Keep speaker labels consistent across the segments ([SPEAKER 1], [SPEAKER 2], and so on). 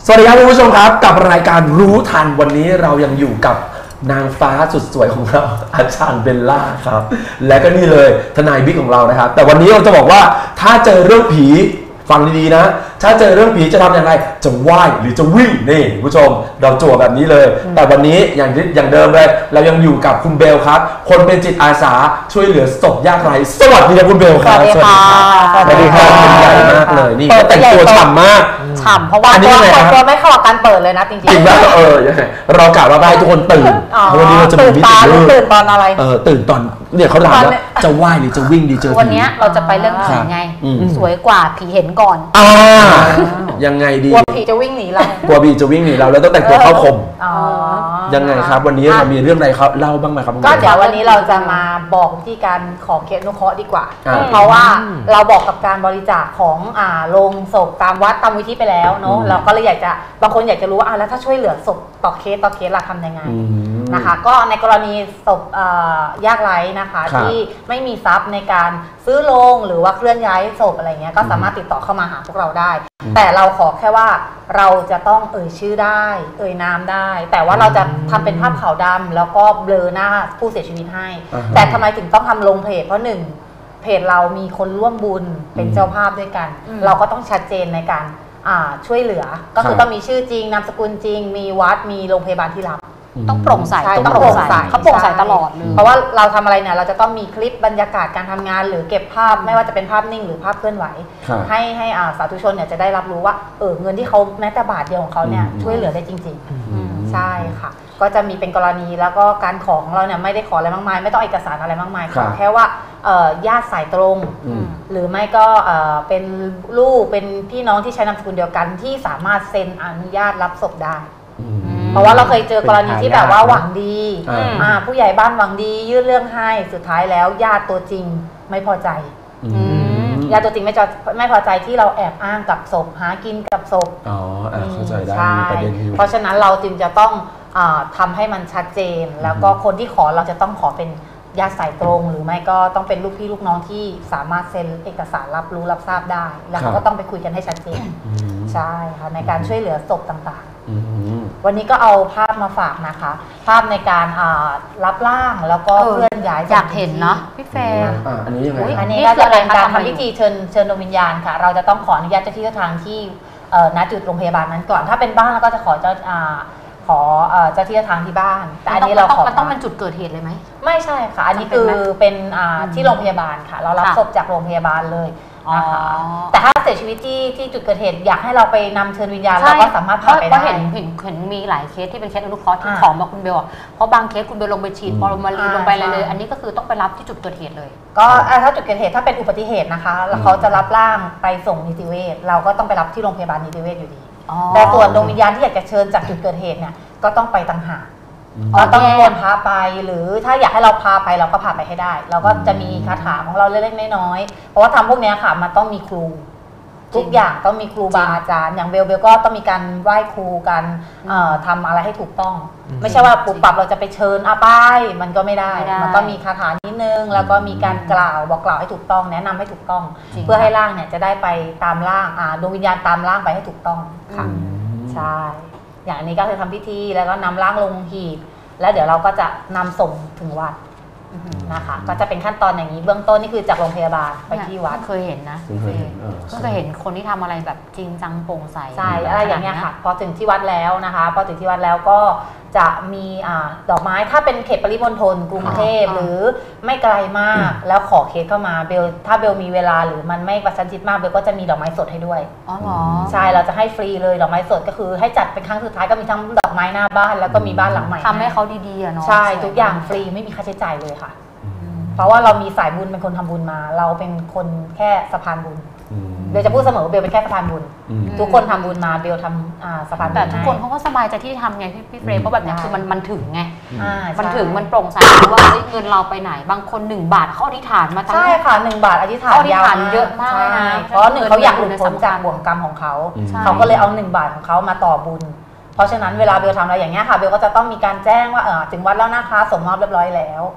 [SPEAKER 1] สวัสดีครับคุณผู้ชมครับกับรายการรู้ทันวันนี้เรายังอยู่กับนางฟ้าสุดสวยของเราอาจารย์เบลล่าครับและก็นี่เลยทนายบิ๊กของเรานะครับแต่วันนี้เราจะบอกว่าถ้าเจอเรื่องผีฟังดีๆนะถ้าเจอเรื่องผีจะทำอย่างไรจะไหว้หรือจะวิ่งนี่คุณผู้ชมเราจั่วแบบนี้เลยแต่วันนี้อย่างเดิมเลยเรายังอยู่กับคุณเบลครับคนเป็นจิตอาสาช่วยเหลือศพยากไร้สวัสดีครับคุณเบลครับ
[SPEAKER 2] สวัสดีค่ะ
[SPEAKER 1] สวัสดีครับเป็นใหญ่มากเลยนี่แต่งตัวฉ่ำมาก
[SPEAKER 2] ฉ่ำเพราะว่าตัวไม่เข้ากับการเปิดเลยนะจริงๆ
[SPEAKER 1] จริงป่ะยังไงเรากะว่าได้ทุกคนตื่นวันนี้เราจะมีมิติ
[SPEAKER 2] ตื่นตอนอะไร
[SPEAKER 1] ตื่นตอนเนี่ยเขาถามว่าจะไหว้หรือจะวิ่งดีเจอผี
[SPEAKER 2] วันนี้เราจะไปเรื่องผีไงสวยกว่าผีเห็นก่อน
[SPEAKER 1] ยังไงดี
[SPEAKER 2] กลัวผีจะวิ่งหนีเรา
[SPEAKER 1] กลัวผีจะวิ่งหนีเราแล้วต้องแต่งตัวเข้าคมยังไงครับวันนี้เรามีเรื่องอะไรครับเล่าบ้างไหมครับ
[SPEAKER 2] ก็เดี๋ยววันนี้เราจะมาบอกวิธีการขอเคสอนุเคราะห์ดีกว่าเพราะว่าเราบอกกับการบริจาคของโรงศพตามวัดตามวิธีไปแล้วเนาะเราก็เลยอยากจะบางคนอยากจะรู้ว่าแล้วถ้าช่วยเหลือศพต่อเคสเราทำยังไงนะคะก็ในกรณีศพยากไร้นะคะที่ไม่มีทรัพย์ในการซื้อโรงหรือว่าเคลื่อนย้ายศพอะไรเงี้ยก็สามารถติดต่อเข้ามาหาพวกเราได้แต่เราขอแค่ว่าเราจะต้องเอ่ยชื่อได้เอ่ยนามได้แต่ว่าเราจะทำเป็นภาพขาวดำแล้วก็เบลอหน้าผู้เสียชีวิตให้แต่ทำไมถึงต้องทำลงเพจเพราะหนึ่งเพจเรามีคนร่วมบุญเป็นเจ้าภาพด้วยกันเราก็ต้องชัดเจนในการช่วยเหลือก็คือต้องมีชื่อจริงนามสกุลจริงมีวัดมีโรงพยาบาลที่รับ
[SPEAKER 3] ต้องโปร่งใส
[SPEAKER 2] ต้องโปร่งใส
[SPEAKER 3] เขาโปร่งใสตลอดเลย
[SPEAKER 2] เพราะว่าเราทำอะไรเนี่ยเราจะต้องมีคลิปบรรยากาศการทำงานหรือเก็บภาพไม่ว่าจะเป็นภาพนิ่งหรือภาพเคลื่อนไหวให้สาธุชนเนี่ยจะได้รับรู้ว่าเงินที่เขาแม้แต่บาทเดียวของเขาเนี่ยช่วยเหลือได้จริงๆใช่ค่ะก็จะมีเป็นกรณีแล้วก็การขอของเราเนี่ยไม่ได้ขออะไรมากมายไม่ต้องเอกสารอะไรมากมายขอแค่ว่าญาติสายตรงหรือไม่ก็เป็นลูกเป็นพี่น้องที่ใช้นามสกุลเดียวกันที่สามารถเซ็นอนุญาตรับศพได้เพราะว่าเราเคยเจอกรณีที่แบบว่าหวังดีผู้ใหญ่บ้านหวังดียื่นเรื่องให้สุดท้ายแล้วญาติตัวจริงไม่พอใจญาติตัวจริงไม่พอใจที่เราแอบอ้างกับศพหากินกับศพ
[SPEAKER 1] เข้าใจได้มีประเด็นอยู่
[SPEAKER 2] เพราะฉะนั้นเราจึงจะต้องทำให้มันชัดเจนแล้วก็คนที่ขอเราจะต้องขอเป็นญาติสายตรงหรือไม่ก็ต้องเป็นลูกพี่ลูกน้องที่สามารถเซ็นเอกสารรับรู้รับทราบได้แล้วก็ต้องไปคุยกันให้ชัดเจนใช่ค่ะในการช่วยเหลือศพต่างๆวันนี้ก็เอาภาพมาฝากนะคะภาพในการรับร่างแล้วก็เคลื่อนย้าย
[SPEAKER 3] อยากเห็นเนาะพี่เฟย์
[SPEAKER 1] อันนี้ยังไง
[SPEAKER 2] อันนี้ก็จะเป็นการทำพิธีเชิญดวงวิญญาณค่ะเราจะต้องขออนุญาตเจ้าที่เจ้าทางที่ณจุดโรงพยาบาลนั้นก่อนถ้าเป็นบ้านเราก็จะขอเจ้าที่เจ้าทางที่บ้านแต่อันนี้เราขอ
[SPEAKER 3] มันต้องเป็นจุดเกิดเหตุเลยไหม
[SPEAKER 2] ไม่ใช่ค่ะอันนี้คือเป็นที่โรงพยาบาลค่ะเรารับศพจากโรงพยาบาลเลยนะคะแต่ถ้าเสียชีวิตที่จุดเกิดเหตุอยากให้เราไปนำเชิญวิญญาณเราก็สามารถพาไปได้
[SPEAKER 3] เห็นมีหลายเคสที่เป็นเคสอนุเคราะห์ที่ของมาคุณเบลเพราะบางเคสคุณเบลลงไปฉีดฟอร์มาลีนลงไปเลยอันนี้ก็คือต้องไปรับที่จุดเกิดเหตุเลย
[SPEAKER 2] ก็ถ้าจุดเกิดเหตุถ้าเป็นอุบัติเหตุนะคะแล้วเขาจะรับร่างไปส่งนิติเวชเราก็ต้องไปรับที่โรงพยาบาลนิติเวชอยู่ดีแต่ส่วนดวงวิญญาณที่อยากจะเชิญจากจุดเกิดเหตุเนี่ยก็ต้องไปต่างหากเราต้องนิมนต์พาไปหรือถ้าอยากให้เราพาไปเราก็พาไปให้ได้เราก็จะมีคาถาของเราเล็กๆน้อยๆเพราะว่าทำพวกนี้ค่ะมันต้องมีครูทุกอย่างต้องมีครูบาอาจารย์อย่างเบลก็ต้องมีการไหว้ครูกันทำอะไรให้ถูกต้องไม่ใช่ว่าปุ๊บปับเราจะไปเชิญไปมันก็ไม่ได้มันต้องมีคาถานิดนึงแล้วก็มีการบอกกล่าวให้ถูกต้องแนะนำให้ถูกต้องเพื่อให้ร่างเนี่ยจะได้ไปตามร่างดวงวิญญาณตามร่างไปให้ถูกต้องค่ะใช่อย่างนี้ก็คือทำพิธีแล้วก็นำร่างลงหีบแล้วเดี๋ยวเราก็จะนำส่งถึงวัดนะคะก็จะเป็นขั้นตอนอย่างนี้เบื้องต้นนี่คือจากโรงพยาบาลไปที่วัด
[SPEAKER 3] เคยเห็นนะก็เคยเห็นคนที่ทำอะไรแบบจริงจังโปร่งใส
[SPEAKER 2] ใช่อะไรอย่างเงี้ยค่ะพอถึงที่วัดแล้วนะคะพอถึงที่วัดแล้วก็จะมีดอกไม้ถ้าเป็นเขตปริมณฑลกรุงเทพหรือไม่ไกลมากแล้วขอเคสเข้ามาเบลถ้าเบลมีเวลาหรือมันไม่กระชั้นชิดมากเบลก็จะมีดอกไม้สดให้ด้วย
[SPEAKER 3] อ๋อเหรอ
[SPEAKER 2] ใช่เราจะให้ฟรีเลยดอกไม้สดก็คือให้จัดเป็นครั้งสุดท้ายก็มีทั้งดอกไม้หน้าบ้านแล้วก็มีบ้านหลังใหม่
[SPEAKER 3] ทำให้เขาดีๆเนาะ
[SPEAKER 2] ใช่ทุกอย่างฟรีไม่มีค่าใช้จ่ายเลยค่ะเพราะว่าเรามีสายบุญเป็นคนทำบุญมาเราเป็นคนแค่สะพานบุญเบลจะพูดเสมอเบลเป็นแค่สะพานบุญทุกคนทำบุญมาเบลทำสะพานบุญ
[SPEAKER 3] แต่ทุกคนเขาก็สบายใจที่ทำไงพี่เฟรมเพราะแบบนี้คือมันถึงไงมันถึงมันโปร่งใสว่าเงินเราไปไหนบางคน1 บาทเขาอธิษฐานมา
[SPEAKER 2] ใช่ค่ะ1 บาทอธิษฐานยาว
[SPEAKER 3] เยอะมาก
[SPEAKER 2] เพราะเขาอยากหลุดพ้นจากบ่วงกรรมของเขาเขาก็เลยเอา1 บาทของเขามาต่อบุญเพราะฉะนั้นเวลาเบลทำอะไรอย่างเงี้ยค่ะเบลก็จะต้องมีการแจ้งว่าถึงวัดแล้วนะคะสมมอบเรียบร้อยแล้ว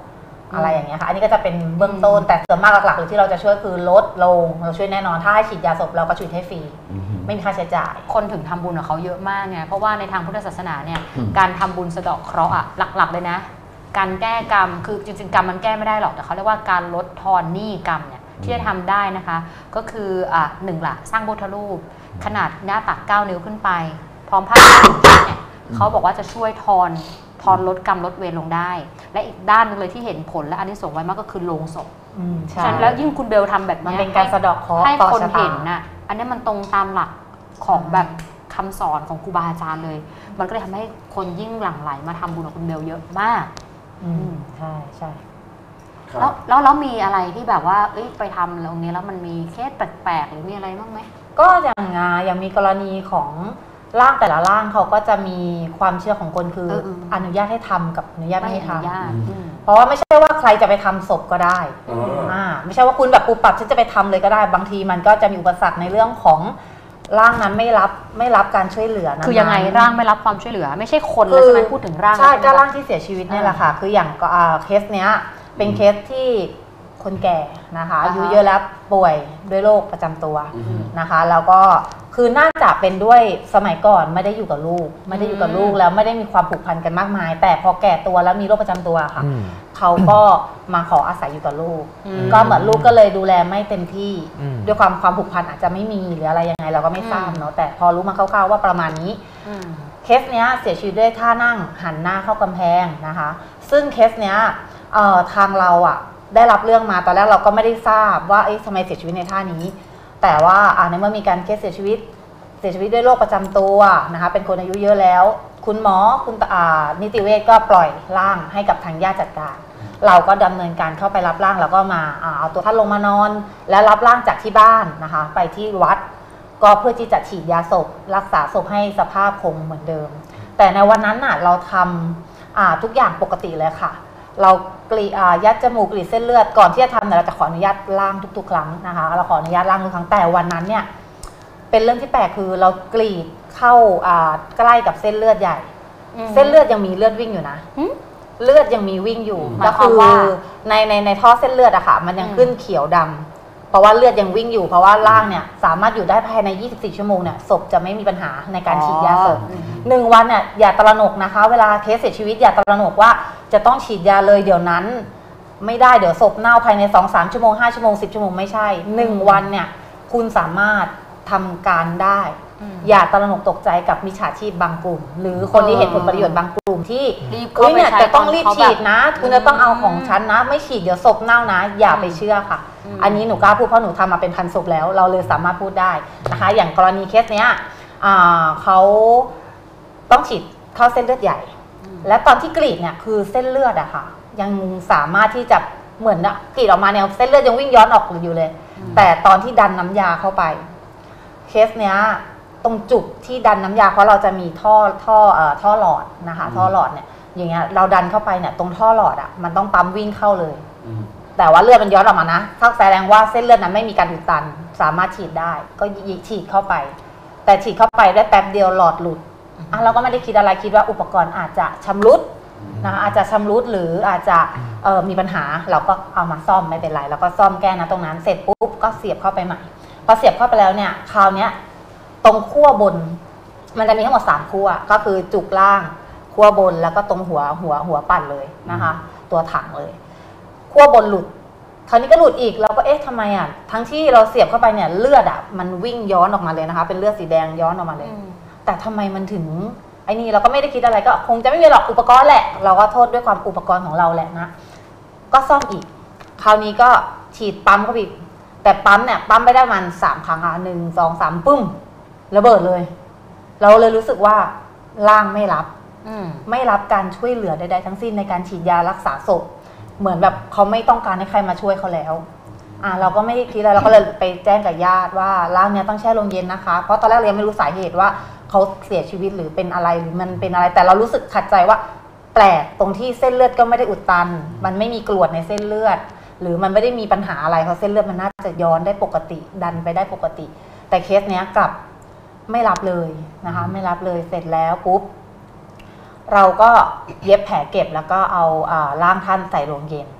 [SPEAKER 2] อะไรอย่างเงี้ยค่ะอันนี้ก็จะเป็นเบื้องต้นแต่ส่วนมากหลักๆเลยที่เราจะช่วยคือลดลงเราช่วยแน่นอนถ้าให้ฉีดยาศพเราก็ฉีดให้ฟรีไม่มีค่าใช้จ่าย
[SPEAKER 3] คนถึงทำบุญกับเขาเยอะมากไงเพราะว่าในทางพุทธศาสนาเนี่ยการทำบุญสะเดาะเคราะห์หลักๆเลยนะการแก้กรรมคือจริงๆกรรมมันแก้ไม่ได้หรอกแต่เขาเรียกว่าการลดทอนหนี้กรรมเนี่ยที่จะทำได้นะคะก็คือหนึ่งละสร้างพุทธรูปขนาดหน้าตัก9 นิ้วขึ้นไปพร้อมผ้าเนี่ยเขาบอกว่าจะช่วยทอนลดกรรมลดเวรลงได้และอีกด้านนึงเลยที่เห็นผลและอันนี้ส่งไว้มากก็คือโลงศพ
[SPEAKER 2] ใช่
[SPEAKER 3] แล้วยิ่งคุณเบลทำแบบนี้
[SPEAKER 2] มันเป็นการสะเดาะเคราะห์
[SPEAKER 3] ให้คนเห็นน่ะอันนี้มันตรงตามหลักของแบบคำสอนของครูบาอาจารย์เลยมันก็เลยทำให้คนยิ่งหลั่งไหลมาทำบุญกับคุณเบลเยอะมาก
[SPEAKER 2] ใช่
[SPEAKER 3] แล้วมีอะไรที่แบบว่าไปทำตรงนี้แล้วมันมีเคสแปลกๆหรือมีอะไรบ้างไหม
[SPEAKER 2] ก็อย่างมีกรณีของร่างแต่ละร่างเขาก็จะมีความเชื่อของคนคืออนุญาตให้ทำกับอนุญาตไม่ให้ทำเพราะว่าไม่ใช่ว่าใครจะไปทำศพก็ได้ไม่ใช่ว่าคุณแบบปูปรับฉันจะไปทำเลยก็ได้บางทีมันก็จะมีอุปสรรคในเรื่องของร่างนั้นไม่รับการช่วยเหลือนะ
[SPEAKER 3] คือยังไงร่างไม่รับความช่วยเหลือไม่ใช่คนเลยใช่ไหมพูดถึงร่าง
[SPEAKER 2] ใช่ก็ร่างที่เสียชีวิตนี่แหละค่ะคืออย่างเคสเนี้ยเป็นเคสที่คนแก่นะคะอายุเยอะแล้วป่วยด้วยโรคประจำตัวนะคะแล้วก็คือน่าจะเป็นด้วยสมัยก่อนไม่ได้อยู่กับลูกแล้วไม่ได้มีความผูกพันกันมากมายแต่พอแก่ตัวแล้วมีโรคประจำตัวค่ะเขาก็มาขออาศัยอยู่กับลูกก็เหมือนลูกก็เลยดูแลไม่เต็มที่ด้วยความผูกพันอาจจะไม่มีหรืออะไรยังไงเราก็ไม่ทราบเนาะแต่พอรู้มาคร่าวๆว่าประมาณนี้เคสเนี้ยเสียชีวิตด้วยท่านั่งหันหน้าเข้ากำแพงนะคะซึ่งเคสเนี้ยทางเราได้รับเรื่องมาตอนแรกเราก็ไม่ได้ทราบว่าทำไมเสียชีวิตในท่านี้แต่ว่าในเมื่อมีการเคสเสียชีวิตด้วยโรคประจำตัวนะคะเป็นคนอายุเยอะแล้วคุณหมอคุณนิติเวชก็ปล่อยร่างให้กับทางญาติจัดการเราก็ดำเนินการเข้าไปรับร่างแล้วก็มาเอาตัวท่านลงมานอนและรับร่างจากที่บ้านนะคะไปที่วัดก็เพื่อที่จะฉีดยาศพรักษาศพให้สภาพคงเหมือนเดิมแต่ในวันนั้นเราทำทุกอย่างปกติเลยค่ะเรายัดจมูกกรีดเส้นเลือดก่อนที่จะทำเราจะขออนุญาตล่างทุกๆครั้งนะคะเราขออนุญาตล่างทุกครั้งแต่วันนั้นเนี่ยเป็นเรื่องที่แปลกคือเรากรีดเข้าใกล้กับเส้นเลือดใหญ่เส้นเลือดยังมีเลือดวิ่งอยู่นะเลือดยังมีวิ่งอยู่ก็คือในท่อเส้นเลือดอะค่ะมันยังขึ้นเขียวดำเพราะว่าเลือดยังวิ่งอยู่เพราะว่าร่างเนี่ยสามารถอยู่ได้ภายใน24 ชั่วโมงเนี่ยศพจะไม่มีปัญหาในการฉีดยาศพ1 วันเนี่ยอย่าตระหนกนะคะเวลาเคสเสียชีวิตอย่าตระหนกว่าจะต้องฉีดยาเลยเดี๋ยวนั้นไม่ได้เดี๋ยวศพเน่าภายใน 2-3 ชั่วโมง5 ชั่วโมง10 ชั่วโมงไม่ใช่1 วันเนี่ยคุณสามารถทำการได้อย่าตระหนกตกใจกับมิจฉาชีพบางกลุ่มหรือคนที่เห็นผลประโยชน์บางกลุ่มที่เนี่ยจะต้องรีบฉีดนะคุณจะต้องเอาของฉันนะไม่ฉีดเดี๋ยวศพเน่านะอย่าไปเชื่อค่ะอันนี้หนูกล้าพูดเพราะหนูทำมาเป็นพันศพแล้วเราเลยสามารถพูดได้นะคะอย่างกรณีเคสเนี้ยเขาต้องฉีดเข้าเส้นเลือดใหญ่และตอนที่กรีดเนี่ยคือเส้นเลือดอะค่ะยังสามารถที่จะเหมือนกรีดออกมาเนี่ยเส้นเลือดยังวิ่งย้อนออกอยู่เลยแต่ตอนที่ดันน้ำยาเข้าไปเคสเนี้ยตรงจุดที่ดันน้ำยาเพราะเราจะมีท่อหลอดนะคะท่อหลอดเนี่ยอย่างเงี้ยเราดันเข้าไปเนี่ยตรงท่อหลอดมันต้องปั๊มวิ่งเข้าเลยแต่ว่าเลือดมันย้อนออกมานะแสดงว่าเส้นเลือดนั้นไม่มีการอุดตันสามารถฉีดได้ก็ฉีดเข้าไปแต่ฉีดเข้าไปได้แป๊บเดียวหลอดหลุดเราก็ไม่ได้คิดอะไรคิดว่าอุปกรณ์อาจจะชำรุดนะคะอาจจะชำรุดหรืออาจจะมีปัญหาเราก็เอามาซ่อมไม่เป็นไรแล้วก็ซ่อมแก้นะตรงนั้นเสร็จปุ๊บก็เสียบเข้าไปใหม่พอเสียบเข้าไปแล้วเนี่ยคราวนี้ตรงขั้วบนมันจะมีทั้งหมด3ขั้วก็คือจุกล่างขั้วบนแล้วก็ตรงหัวปั่นเลยนะคะตัวถังเลยขั้วบนหลุดคราวนี้ก็หลุดอีกเราก็ทำไมทั้งที่เราเสียบเข้าไปเนี่ยเลือดมันวิ่งย้อนออกมาเลยนะคะเป็นเลือดสีแดงย้อนออกมาเลยแต่ทำไมมันถึงไอ้นี่เราก็ไม่ได้คิดอะไรก็คงจะไม่มีหรอกอุปกรณ์แหละเราก็โทษด้วยความอุปกรณ์ของเราแหละนะก็ซ่อมอีกคราวนี้ก็ฉีดปั๊มเข้าไปอีกแต่ปั๊มเนี่ยปั๊มไปได้ประมาณ3 ครั้ง1 2 3ปึ้มระเบิดเลยเราเลยรู้สึกว่าร่างไม่รับการช่วยเหลือใดๆทั้งสิ้นในการฉีดยารักษาศพเหมือนแบบเขาไม่ต้องการให้ใครมาช่วยเขาแล้วเราก็ไม่ได้คิดอะไรเราก็เลยไปแจ้งกับญาติว่าร่างเนี้ยต้องแช่ลงเย็นนะคะเพราะตอนแรกเรายังไม่รู้สาเหตุว่าเขาเสียชีวิตหรือเป็นอะไรหรือมันเป็นอะไรแต่เรารู้สึกขัดใจว่าแปลกตรงที่เส้นเลือดก็ไม่ได้อุดตันมันไม่มีกรวดในเส้นเลือดหรือมันไม่ได้มีปัญหาอะไรเพราะเส้นเลือดมันน่าจะย้อนได้ปกติดันไปได้ปกติแต่เคสเนี้ยกลับไม่รับเลยนะคะไม่รับเลยเสร็จแล้วปุ๊บเราก็เย็บแผลเก็บแล้วก็เอาร่างท่านใส่โรงเย็น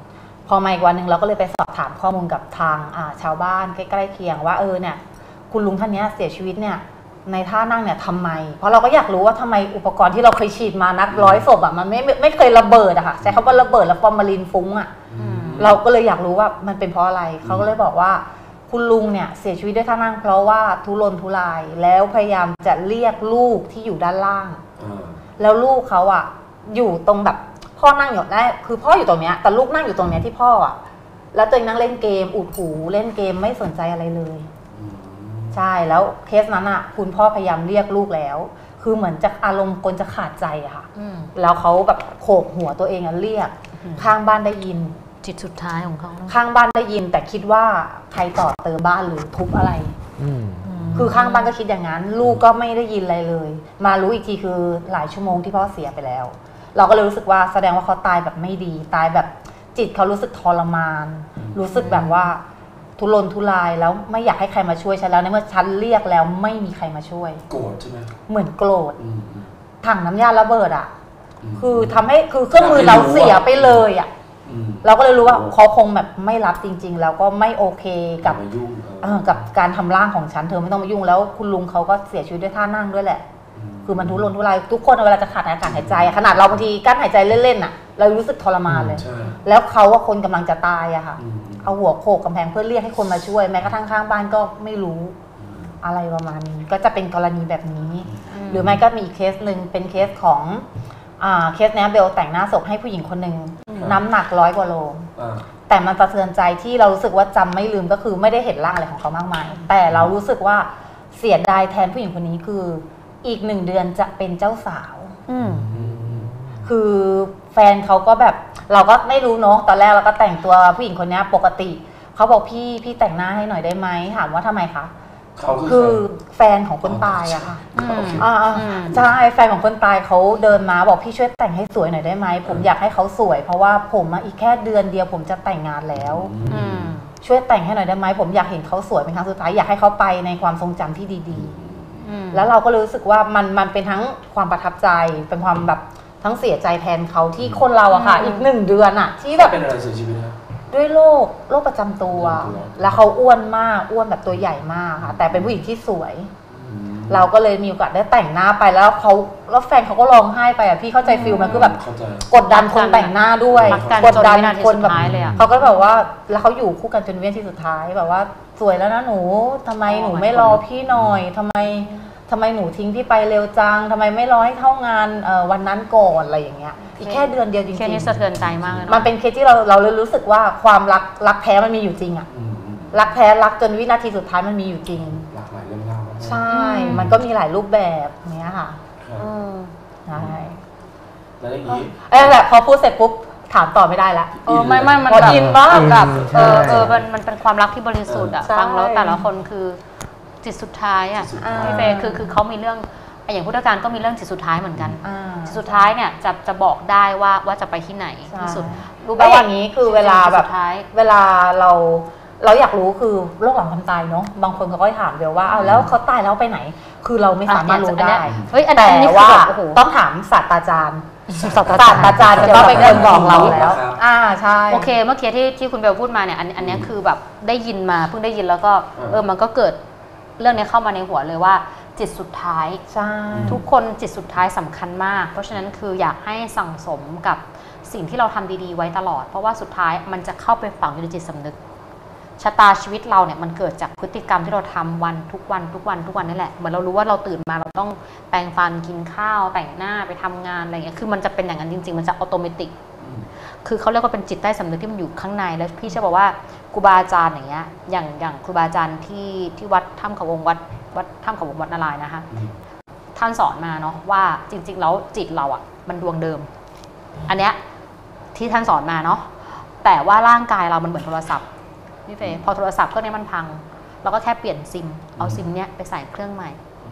[SPEAKER 2] พอมาอีกวันหนึ่งเราก็เลยไปสอบถามข้อมูลกับทางชาวบ้านใกล้ๆเคียงว่าเนี่ยคุณลุงท่านนี้เสียชีวิตเนี่ยในท่านั่งเนี่ยทำไมเพราะเราก็อยากรู้ว่าทำไมอุปกรณ์ที่เราเคยฉีดมานัก100 ศพมันไม่เคยระเบิดอะค่ะใช้คำว่าระเบิดแล้วฟอร์มาลินฟุ้งอะเราก็เลยอยากรู้ว่ามันเป็นเพราะอะไรเขาก็เลยบอกว่าคุณลุงเนี่ยเสียชีวิตด้วยท่านั่งเพราะว่าทุรนทุรายแล้วพยายามจะเรียกลูกที่อยู่ด้านล่างแล้วลูกเขาอะอยู่ตรงแบบพ่อนั่งอยู่ได้คือพ่ออยู่ตรงเนี้ยแต่ลูกนั่งอยู่ตรงเนี้ยที่พ่ออะแล้วตัวเองนั่งเล่นเกมอุดหูเล่นเกมไม่สนใจอะไรเลยใช่แล้วเคสนั้นอะคุณพ่อพยายามเรียกลูกแล้วคือเหมือนจะอารมณ์คนจะขาดใจอะค่ะแล้วเขาแบบโขกหัวตัวเองเรียกข้างบ้านได้ยิน
[SPEAKER 3] จิตสุดท้ายของเขา
[SPEAKER 2] ข้างบ้านได้ยินแต่คิดว่าใครต่อเติมบ้านหรือทุบอะไรคือข้างบ้านก็คิดอย่างนั้นลูกก็ไม่ได้ยินอะไรเลยมารู้อีกทีคือหลายชั่วโมงที่พ่อเสียไปแล้วเราก็เลยรู้สึกว่าแสดงว่าเขาตายแบบไม่ดีตายแบบจิตเขารู้สึกทรมานรู้สึกแบบว่าทุรนทุรายแล้วไม่อยากให้ใครมาช่วยฉันแล้วในเมื่อฉันเรียกแล้วไม่มีใครมาช่วย
[SPEAKER 1] โกรธใช่ไหม
[SPEAKER 2] เหมือนโกรธถังน้ำยาระเบิดอ่ะคือทำให้คือเครื่องมือเราเสียไปเลยอ่ะเราก็เลยรู้ว่าเขาคงแบบไม่รับจริงๆแล้วก็ไม่โอเคกับการทำร่างของฉันเธอไม่ต้องมายุ่งแล้วคุณลุงเขาก็เสียชีวิตด้วยท่านั่งด้วยแหละคือมันทุรนทุรายทุกคนเวลาจะขาดอากาศหายใจขนาดเราบางทีกั้นหายใจเล่นๆอ่ะเรารู้สึกทรมานเลยแล้วเขาว่าคนกำลังจะตายอะค่ะเอาหัวโขกกำแพงเพื่อเรียกให้คนมาช่วยแม้กระทั่งข้างบ้านก็ไม่รู้อะไรประมาณนี้ก็จะเป็นกรณีแบบนี้หรือไม่ก็มีอีกเคสหนึ่งเป็นเคสของเคสนี้เบลแต่งหน้าศพให้ผู้หญิงคนหนึ่งน้ำหนัก100 กว่าโลแต่มันสะเทือนใจที่เรารู้สึกว่าจำไม่ลืมก็คือไม่ได้เห็นร่างอะไรของเขามากมายแต่เรารู้สึกว่าเสียดายแทนผู้หญิงคนนี้คืออีก1 เดือนจะเป็นเจ้าสาวคือแฟนเขาก็แบบเราก็ไม่รู้เนาะตอนแรกเราก็แต่งตัวผู้หญิงคนนี้ปกติเขาบอกพี่แต่งหน้าให้หน่อยได้ไหมถามว่าทำไมคะคือแฟนของคนตายอะค่ะใช่แฟนของคนตายเขาเดินมาบอกพี่ช่วยแต่งให้สวยหน่อยได้ไหมผมอยากให้เขาสวยเพราะว่าผมอีกแค่เดือนเดียวผมจะแต่งงานแล้วช่วยแต่งให้หน่อยได้ไหมผมอยากเห็นเขาสวยเป็นครั้งสุดท้ายอยากให้เขาไปในความทรงจำที่ดีๆแล้วเราก็รู้สึกว่ามันเป็นทั้งความประทับใจเป็นความแบบทั้งเสียใจแทนเขาที่คนเราอะค่ะอีก1 เดือนอะที่แบบ
[SPEAKER 1] เป็นอะไรเสียชีวิตนะ
[SPEAKER 2] ด้วยโรคประจำตัวแล้วเขาอ้วนมากอ้วนแบบตัวใหญ่มากค่ะแต่เป็นผู้หญิงที่สวยเราก็เลยมีโอกาสได้แต่งหน้าไปแล้วแฟนเขาก็ร้องไห้ไปอ่ะพี่เข้าใจฟิลมันคือแบบกดดันคนแต่งหน้าด้วยกดดันคนแบบเขาก็แบบว่าแล้วเขาอยู่คู่กันจนวินาทีสุดท้ายแบบว่าสวยแล้วนะหนูทำไมหนูไม่รอพี่หน่อยทำไมหนูทิ้งพี่ไปเร็วจังทำไมไม่รอให้เข้างานวันนั้นก่อนอะไรอย่างเงี้ยอีกแค่เดือนเดียวจริงๆ
[SPEAKER 3] เคสนี้สะเทือนใจมากเลย
[SPEAKER 2] มันเป็นเคสที่เราเลยรู้สึกว่าความรักแท้มันมีอยู่จริงอะรักแท้รักจนวินาทีสุดท้ายมันมีอยู่จริง
[SPEAKER 1] หลากหลายเรื่องเล่า
[SPEAKER 2] ใช่มันก็มีหลายรูปแบบเนี้ยค่ะใช่
[SPEAKER 1] แล้วอย่างนี้
[SPEAKER 2] แบบพอพูดเสร็จปุ๊บถามต่อไม่ได้ละ
[SPEAKER 3] ไม่มัน
[SPEAKER 2] อินมากแบบ
[SPEAKER 3] มันเป็นความรักที่บริสุทธิ์อะฟังแล้วแต่ละคนคือจิตสุดท้ายอะพี่เฟย์คือเขามีเรื่องอย่างพุทธการก็มีเรื่องจิตสุดท้ายเหมือนกันจิตสุดท้ายเนี่ยจะบอกได้ว่าจะไปที่ไหนที่สุด
[SPEAKER 2] รู้ไหมอย่างนี้คือเวลาแบบเวลาเราอยากรู้คือโรคหลังความตายเนาะบางคนเขาก็ถามเบลว่าเอาแล้วเขาตายแล้วไปไหนคือเราไม่สามารถรู้ได้แต่ว่าต้องถามศาสตราจารย์ศาสตราจารย์จะต้องเป็นคนบอกเราแล้วใช่
[SPEAKER 3] โอเคเมื่อกี้ที่คุณเบลพูดมาเนี่ยอันนี้คือแบบได้ยินมาเพิ่งได้ยินแล้วก็มันก็เกิดเรื่องนี้เข้ามาในหัวเลยว่าจิตสุดท้ายทุกคนจิตสุดท้ายสำคัญมากเพราะฉะนั้นคืออยากให้สั่งสมกับสิ่งที่เราทำดีๆไว้ตลอดเพราะว่าสุดท้ายมันจะเข้าไปฝังอยู่ในจิตสำนึกชะตาชีวิตเราเนี่ยมันเกิดจากพฤติกรรมที่เราทำทุกวันนี่แหละเหมือนเรารู้ว่าเราตื่นมาเราต้องแปรงฟันกินข้าวแต่งหน้าไปทำงานอะไรเงี้ยคือมันจะเป็นอย่างนั้นจริงๆมันจะอัตโนมัติคือเขาเรียกว่าเป็นจิตใต้สำนึกที่มันอยู่ข้างในแล้วพี่จะบอกว่าครูบาอาจารย์อย่างเงี้ยอย่างครูบาอาจารย์ที่วัดถ้ำเขาวงวัดถ้ำเขาวงวัดนารายณ์นะคะท่านสอนมาเนาะว่าจริงๆแล้วจิตเราอ่ะมันดวงเดิมอันเนี้ยที่ท่านสอนมาเนาะแต่ว่าร่างกายเรามันเหมือนโทรศัพท์พี่เฟย์พอโทรศัพท์เครื่องนี้มันพังเราก็แค่เปลี่ยนซิมเอาซิมเนี้ยไปใส่เครื่องใหม่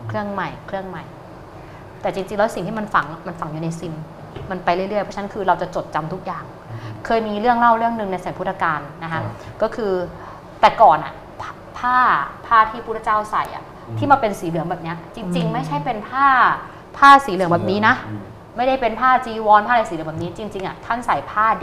[SPEAKER 3] แต่จริงๆแล้วสิ่งที่มันฝังอยู่ในซิมมันไปเรื่อยๆเพราะฉะนั้นคือเราจะจดจำทุกอย่างเคยมีเรื่องเล่าเรื่องนึงในสมัยพุทธกาลนะคะก็คือแต่ก่อนอ่ะผ้าที่พุทธเจ้าใส่อ่ะที่มาเป็นสีเหลืองแบบนี้จริงๆไม่ใช่เป็นผ้าสีเหลืองแบบนี้นะไม่ได้เป็นผ้าจีวรผ้าอะไรสีเหลืองแบบนี้จริงๆอ่ะท่านใส่ผ้าดิบ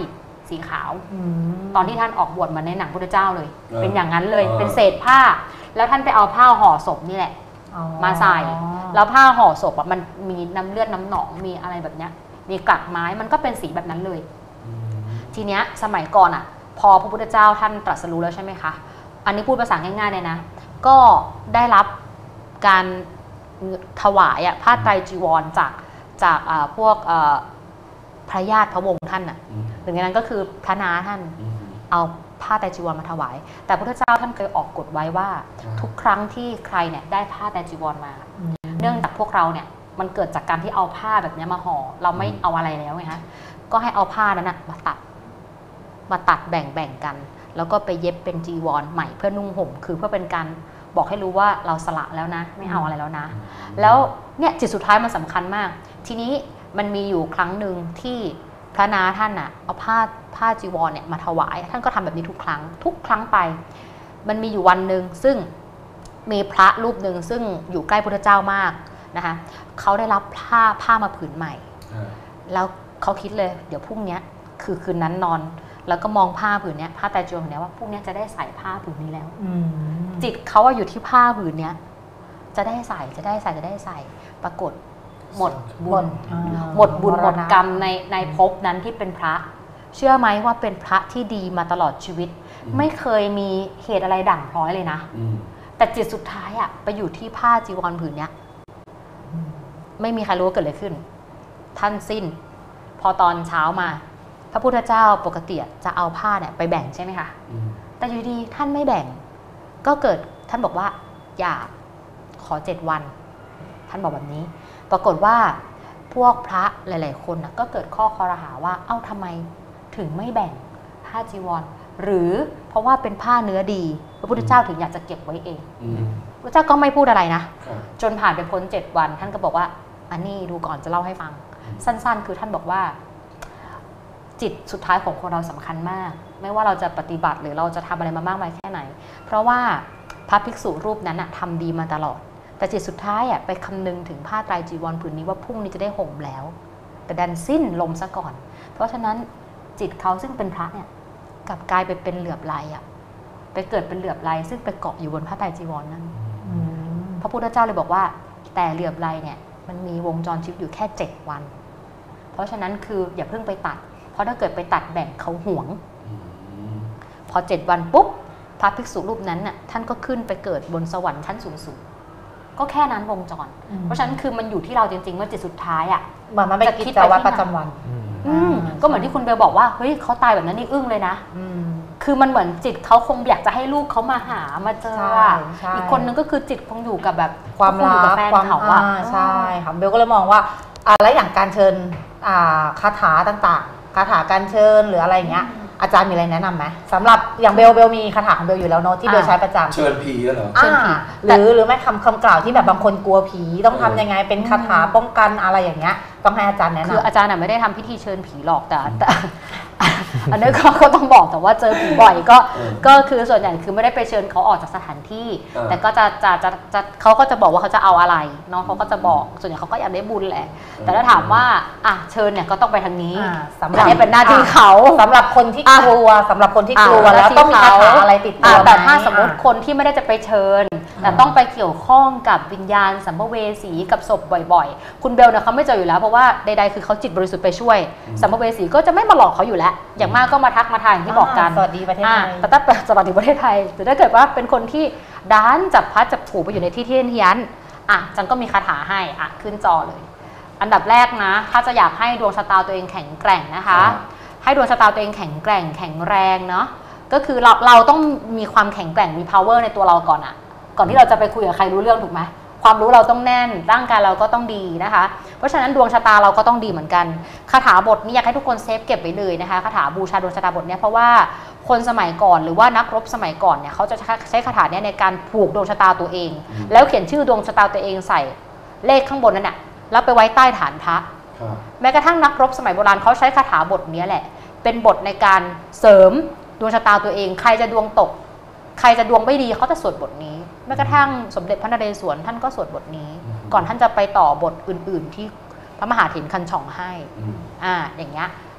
[SPEAKER 3] สีขาว
[SPEAKER 2] อืม
[SPEAKER 3] ตอนที่ท่านออกบวชมาในหนังพุทธเจ้าเลย
[SPEAKER 1] เออ
[SPEAKER 3] เป็นอย่างนั้นเลย
[SPEAKER 1] เออ
[SPEAKER 3] เป็นเศษผ้า แล้วท่านไปเอาผ้าห่อศพนี่แหละ
[SPEAKER 2] อ๋อ
[SPEAKER 3] มาใส่ แล้วผ้าห่อศพอ่ะมันมีน้ำเลือดน้ำหนองมีอะไรแบบเนี้ยมีกลักไม้มันก็เป็นสีแบบนั้นเลย ทีเนี้ยสมัยก่อนอ่ะ พอพระพุทธเจ้าท่านตรัสรู้แล้วใช่ไหมคะอันนี้พูดภาษาง่ายๆเลยนะก็ได้รับการถวายอ่ะผ้าไตรจีวรจากพวกพระญาติพระวงศ์ท่านอ่ะหนึ่งในนั้นก็คือพระนาท่านเอาผ้าไตรจีวรมาถวาย แต่พระพุทธเจ้าท่านเคยออกกฎไว้ว่าทุกครั้งที่ใครเนี่ยได้ผ้าไตรจีวรมา เนื่องจากพวกเราเนี่ยมันเกิดจากการที่เอาผ้าแบบนี้มาห่อเราไม่เอาอะไรแล้วไงฮะก็ให้เอาผ้านั้นนะมาตัดแบ่งกัน แล้วก็ไปเย็บเป็นจีวรใหม่เพื่อนุ่งห่มคือเพื่อเป็นการบอกให้รู้ว่าเราสละแล้วนะไม่เอาอะไรแล้วนะ แล้วเนี่ยจิตสุดท้ายมันสำคัญมาก ทีนี้มันมีอยู่ครั้งหนึ่งที่พระนาท่านน่ะเอาผ้าจีวรเนี่ยมาถวายท่านก็ทำแบบนี้ทุกครั้งไปมันมีอยู่วันหนึ่งซึ่งมีพระรูปหนึ่งซึ่งอยู่ใกล้พุทธเจ้ามากนะคะเขาได้รับผ้ามาผืนใหม่แล้วเขาคิดเลยเดี๋ยวพรุ่งนี้คือคืนนั้นนอนแล้วก็มองผ้าผืนนี้ผ้าไตรจีวรผืนนี้ว่าพรุ่งนี้จะได้ใส่ผ้าผืนนี้แล้วจิตเขาว่าอยู่ที่ผ้าผืนนี้จะได้ใส่ปรากฏหมดบุญหมดกรรมในภพนั้นที่เป็นพระเชื่อไหมว่าเป็นพระที่ดีมาตลอดชีวิตไม่เคยมีเหตุอะไรด่างพร้อยเลยนะแต่จิตสุดท้ายอะไปอยู่ที่ผ้าจีวรผืนนี้ไม่มีใครรู้ว่าเกิดอะไรขึ้นท่านสิ้นพอตอนเช้ามาพระพุทธเจ้าปกติจะเอาผ้าเนี่ยไปแบ่งใช่ไหมคะแต่อยู่ดีท่านไม่แบ่งก็เกิดท่านบอกว่าอย่าขอ7 วันท่านบอกแบบนี้ปรากฏว่าพวกพระหลายๆคนก็เกิดข้อคอรหาว่าเอ้าทำไมถึงไม่แบ่งผ้าจีวรหรือเพราะว่าเป็นผ้าเนื้อดีพระพุทธเจ้าถึงอยากจะเก็บไว้เองพระเจ้าก็ไม่พูดอะไรนะจนผ่านไปพ้น7 วันท่านก็บอกว่าอันนี้ดูก่อนจะเล่าให้ฟังสั้นๆคือท่านบอกว่าจิตสุดท้ายของคนเราสำคัญมากไม่ว่าเราจะปฏิบัติหรือเราจะทำอะไรมามากมายแค่ไหนเพราะว่าพระภิกษุรูปนั้นทำดีมาตลอดแต่จิตสุดท้ายไปคำนึงถึงผ้าไตรจีวรผืนนี้ว่าพรุ่งนี้จะได้ห่มแล้วแต่ดันสิ้นลมซะก่อนเพราะฉะนั้นจิตเขาซึ่งเป็นพระเนี่ยกลับกลายไปเป็นเหลือบไหลไปเกิดเป็นเหลือบไหลซึ่งไปเกาะอยู่บนผ้าไตรจีวรนั้นพระพุทธเจ้าเลยบอกว่าแต่เหลือบไหลเนี่ยมันมีวงจรชีวิตอยู่แค่7 วันเพราะฉะนั้นคืออย่าเพิ่งไปตัดเพราะถ้าเกิดไปตัดแบ่งเขาหวงพอ7 วันปุ๊บพระภิกษุรูปนั้นน่ะท่านก็ขึ้นไปเกิดบนสวรรค์ชั้นสูงก็แค่นั้นวงจรเพราะฉะนั้นคือมันอยู่ที่เราจริงๆว่าจิตสุดท้าย
[SPEAKER 2] เหมือนมันเป็นกิจวัตรประจำวัน
[SPEAKER 3] ก็เหมือนที่คุณเบลบอกว่าเฮ้ยเขาตายแบบนั้นนี่อึ้งเลยนะคือมันเหมือนจิตเขาคงอยากจะให้ลูกเขามาหามาเจออีกคนนึงก็คือจิตคงอยู่กับแบบ
[SPEAKER 2] ความรักความใช่ค่ะเบลก็เลยมองว่าแล้วอย่างการเชิญคาถาต่างๆคาถาการเชิญหรืออะไรอย่างเงี้ยอาจารย์มีอะไรแนะนำไหมสำหรับอย่างเบลมีคาถาของเบลอยู่แล้วเนาะที่เบลใช้ประจำ
[SPEAKER 1] เชิญผีเหรอ
[SPEAKER 2] เชิญผีหรือไม่คำกล่าวที่แบบบางคนกลัวผีต้องทำยังไงเป็นคาถาป้องกันอะไรอย่างเงี้ยต้องให้อาจารย์แนะนำ
[SPEAKER 3] คืออาจารย์ไม่ได้ทำพิธีเชิญผีหรอกแต่อันนี้ก็ต้องบอกแต่ว่าเจอผีบ่อยก็คือส่วนใหญ่คือไม่ได้ไปเชิญเขาออกจากสถานที่แต่ก็จะเขาก็จะบอกว่าเขาจะเอาอะไรเนาะเขาก็จะบอกส่วนใหญ่เขาก็อยากได้บุญแหละแต่ถ้าถามว่าเชิญเนี่ยก็ต้องไปทางนี้
[SPEAKER 2] สำหรับ
[SPEAKER 3] นี้เป็นหน้าที่เขา
[SPEAKER 2] สำหรับคนที่กลัวแล้วต้องมีคาถาอะไรติดตัว
[SPEAKER 3] แต่ถ้าสมมติคนที่ไม่ได้จะไปเชิญแต่ต้องไปเกี่ยวข้องกับวิญญาณสัมภเวสีกับศพบ่อยๆคุณเบลเนี่ยเขาไม่เจออยู่แล้วเพราะว่าใดๆคือเขาจิตบริสุทธิ์ไปช่วยสัมภเวสีก็จะไม่มาหลอกเขาอยู่แล้วอย่างมากก็มาทักมาทายอย่างที่บอกกัน
[SPEAKER 2] สวัสดีประเทศไทย
[SPEAKER 3] แต่ถ้าสวัสดีประเทศไทยแต่ถ้าเกิดว่าเป็นคนที่ด้านจับพัดจับผูไปอยู่ในที่เทียนจันก็มีคาถาให้ขึ้นจอเลยอันดับแรกนะถ้าจะอยากให้ดวงชะตาตัวเองแข็งแกร่งนะคะให้ดวงชะตาตัวเองแข็งแกร่งแข็งแรงเนาะก็คือเราต้องมีความแข็งแกร่งมี power ในตัวเราก่อนก่อนที่เราจะไปคุยกับใครรู้เรื่องถูกไหมความรู้เราต้องแน่นร่างกายเราก็ต้องดีนะคะเพราะฉะนั้นดวงชะตาเราก็ต้องดีเหมือนกันคาถาบทนี้อยากให้ทุกคนเซฟเก็บไว้เลยนะคะคาถาบูชาดวงชะตาบทนี้เพราะว่าคนสมัยก่อนหรือว่านักรบสมัยก่อนเนี่ยเขาจะใช้คาถานี้ในการผูกดวงชะตาตัวเองแล้วเขียนชื่อดวงชะตาตัวเองใส่เลขข้างบนนั่นแล้วไปไว้ใต้ฐานพระแม้กระทั่งนักรบสมัยโบราณเขาใช้คาถาบทนี้แหละเป็นบทในการเสริมดวงชะตาตัวเองใครจะดวงตกใครจะดวงไม่ดีเขาจะสวดบทนี้แม้กระทั่งสมเด็จพระนเรศวรท่านก็สวดบทนี้ก่อนท่านจะไปต่อบทอื่นๆที่พระมหาเถรคันช่องให้อย่างเงี้ย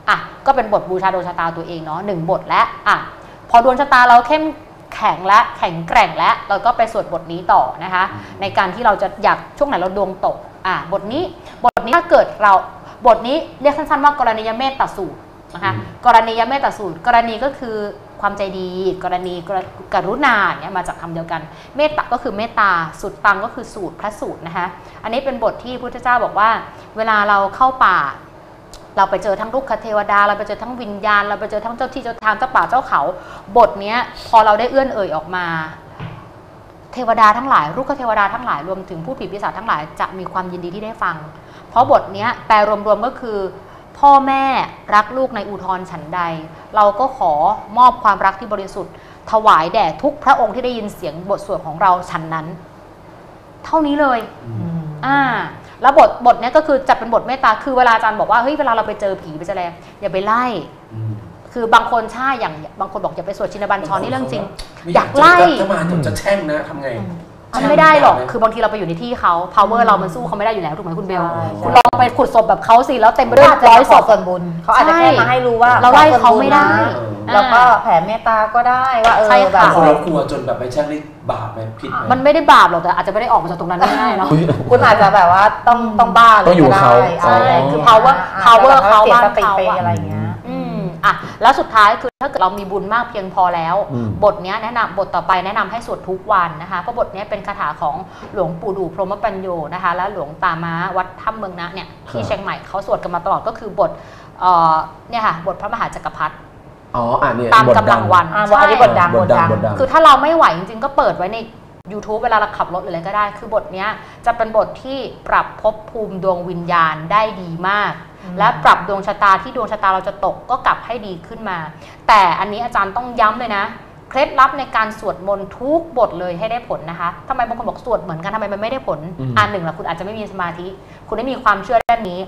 [SPEAKER 3] อ่ะก็เป็นบทบูชาดวงชะตาตัวเองเนาะ1 บทและอ่ะพอดวงชะตาเราเข้มแข็งและแข็งแกร่งและเราก็ไปสวดบทนี้ต่อนะคะในการที่เราจะอยากช่วงไหนเราดวงตกบทนี้ถ้าเกิดเราบทนี้เรียกสั้นๆว่ากรณียเมตตาสูตรนะคะกรณียเมตตาสูตรกรณีก็คือความใจดีกรณีกรุณาเนี่ยมาจากคำเดียวกันเมตตาก็คือเมตตาสุดตังก็คือสูตรพระสูตรนะคะอันนี้เป็นบทที่พุทธเจ้าบอกว่าเวลาเราเข้าป่าเราไปเจอทั้งลูกคเทวดาเราไปเจอทั้งวิญญาณเราไปเจอทั้งเจ้าที่เจ้าทางเจ้าป่าเจ้าเขาบทนี้พอเราได้เอื้อนเอ่ยออกมาเทวดาทั้งหลายลูกคเทวดาทั้งหลายรวมถึงผู้ผีปีศาจทั้งหลายจะมีความยินดีที่ได้ฟังเพราะบทนี้แปลรวมๆก็คือพ่อแม่รักลูกในอุทธรฉันใดเราก็ขอมอบความรักที่บริสุทธิ์ถวายแด่ทุกพระองค์ที่ได้ยินเสียงบทสวดของเราฉันนั้นเท่านี้เลยแล้วบทนี้ก็คือจะเป็นบทเมตตาคือเวลาอาจารย์บอกว่าเฮ้ยเวลาเราไปเจอผีไปเจออะไรอย่าไปไล่คือบางคนใช่อย่างบางคนบอกอย่าไปสวดชินบัญชรนี่เรื่องจริงอยากไล่
[SPEAKER 1] ถ้ามาจะแช่งนะทำไง
[SPEAKER 3] มันไม่ได้หรอกคือบางทีเราไปอยู่ในที่เขา power เรามันสู้เขาไม่ได้อยู่แล้วถูกไหมคุณเบลคุณลองไปขุดศพแบบเขาสิแล้วเต็มไปด้วย100 ศพ
[SPEAKER 2] ส่วนบุญเขาอาจจะแค่มาให้รู้ว่า
[SPEAKER 3] เราไล่เขาไม่ได้
[SPEAKER 2] แล้วก็แผ่เมตตาก็ได้ว่า
[SPEAKER 1] แบบเรากลัวจนแบบไปแช่งนี่บาปไหมผิดไหม
[SPEAKER 3] มันไม่ได้บาปหรอกแต่อาจจะไม่ได้ออกมาจากตรงนั้นง่ายๆเนาะ
[SPEAKER 2] คุณอาจจะแบบว่าต้องบ้าเลย
[SPEAKER 1] ต้องอยู่เขา
[SPEAKER 3] ใช่คือ power เขาบ้านเขา
[SPEAKER 2] อะไรเงี้ย
[SPEAKER 3] แล้วสุดท้ายคือถ้าเกิดเรามีบุญมากเพียงพอแล้วบทนี้แนะนำบทต่อไปแนะนำให้สวดทุกวันนะคะเพราะบทนี้เป็นคาถาของหลวงปู่ดูพรหมปัญโยนะคะและหลวงตาม้าวัดถ้ำเมืองนะเนี่ยที่เชียงใหม่เขาสวดกันมาตลอดก็คือบทเนี่ยค่ะบทพระมหาจักรพรรดิตามกำลังวัน
[SPEAKER 2] อันนี้บทดัง
[SPEAKER 3] คือถ้าเราไม่ไหวจริงๆก็เปิดไว้ใน YouTube เวลาเราขับรถหรืออะไรก็ได้คือบทนี้จะเป็นบทที่ปรับภพภูมิดวงวิญญาณได้ดีมากและปรับดวงชะตาที่ดวงชะตาเราจะตกก็กลับให้ดีขึ้นมาแต่อันนี้อาจารย์ต้องย้ำเลยนะเคล็ดลับในการสวดมนต์ทุกบทเลยให้ได้ผลนะคะทำไมบางคนบอกสวดเหมือนกันทำไมมันไม่ได้ผลหนึ่งละคุณอาจจะไม่มีสมาธิคุณไม่มีความเชื่อด้านนี้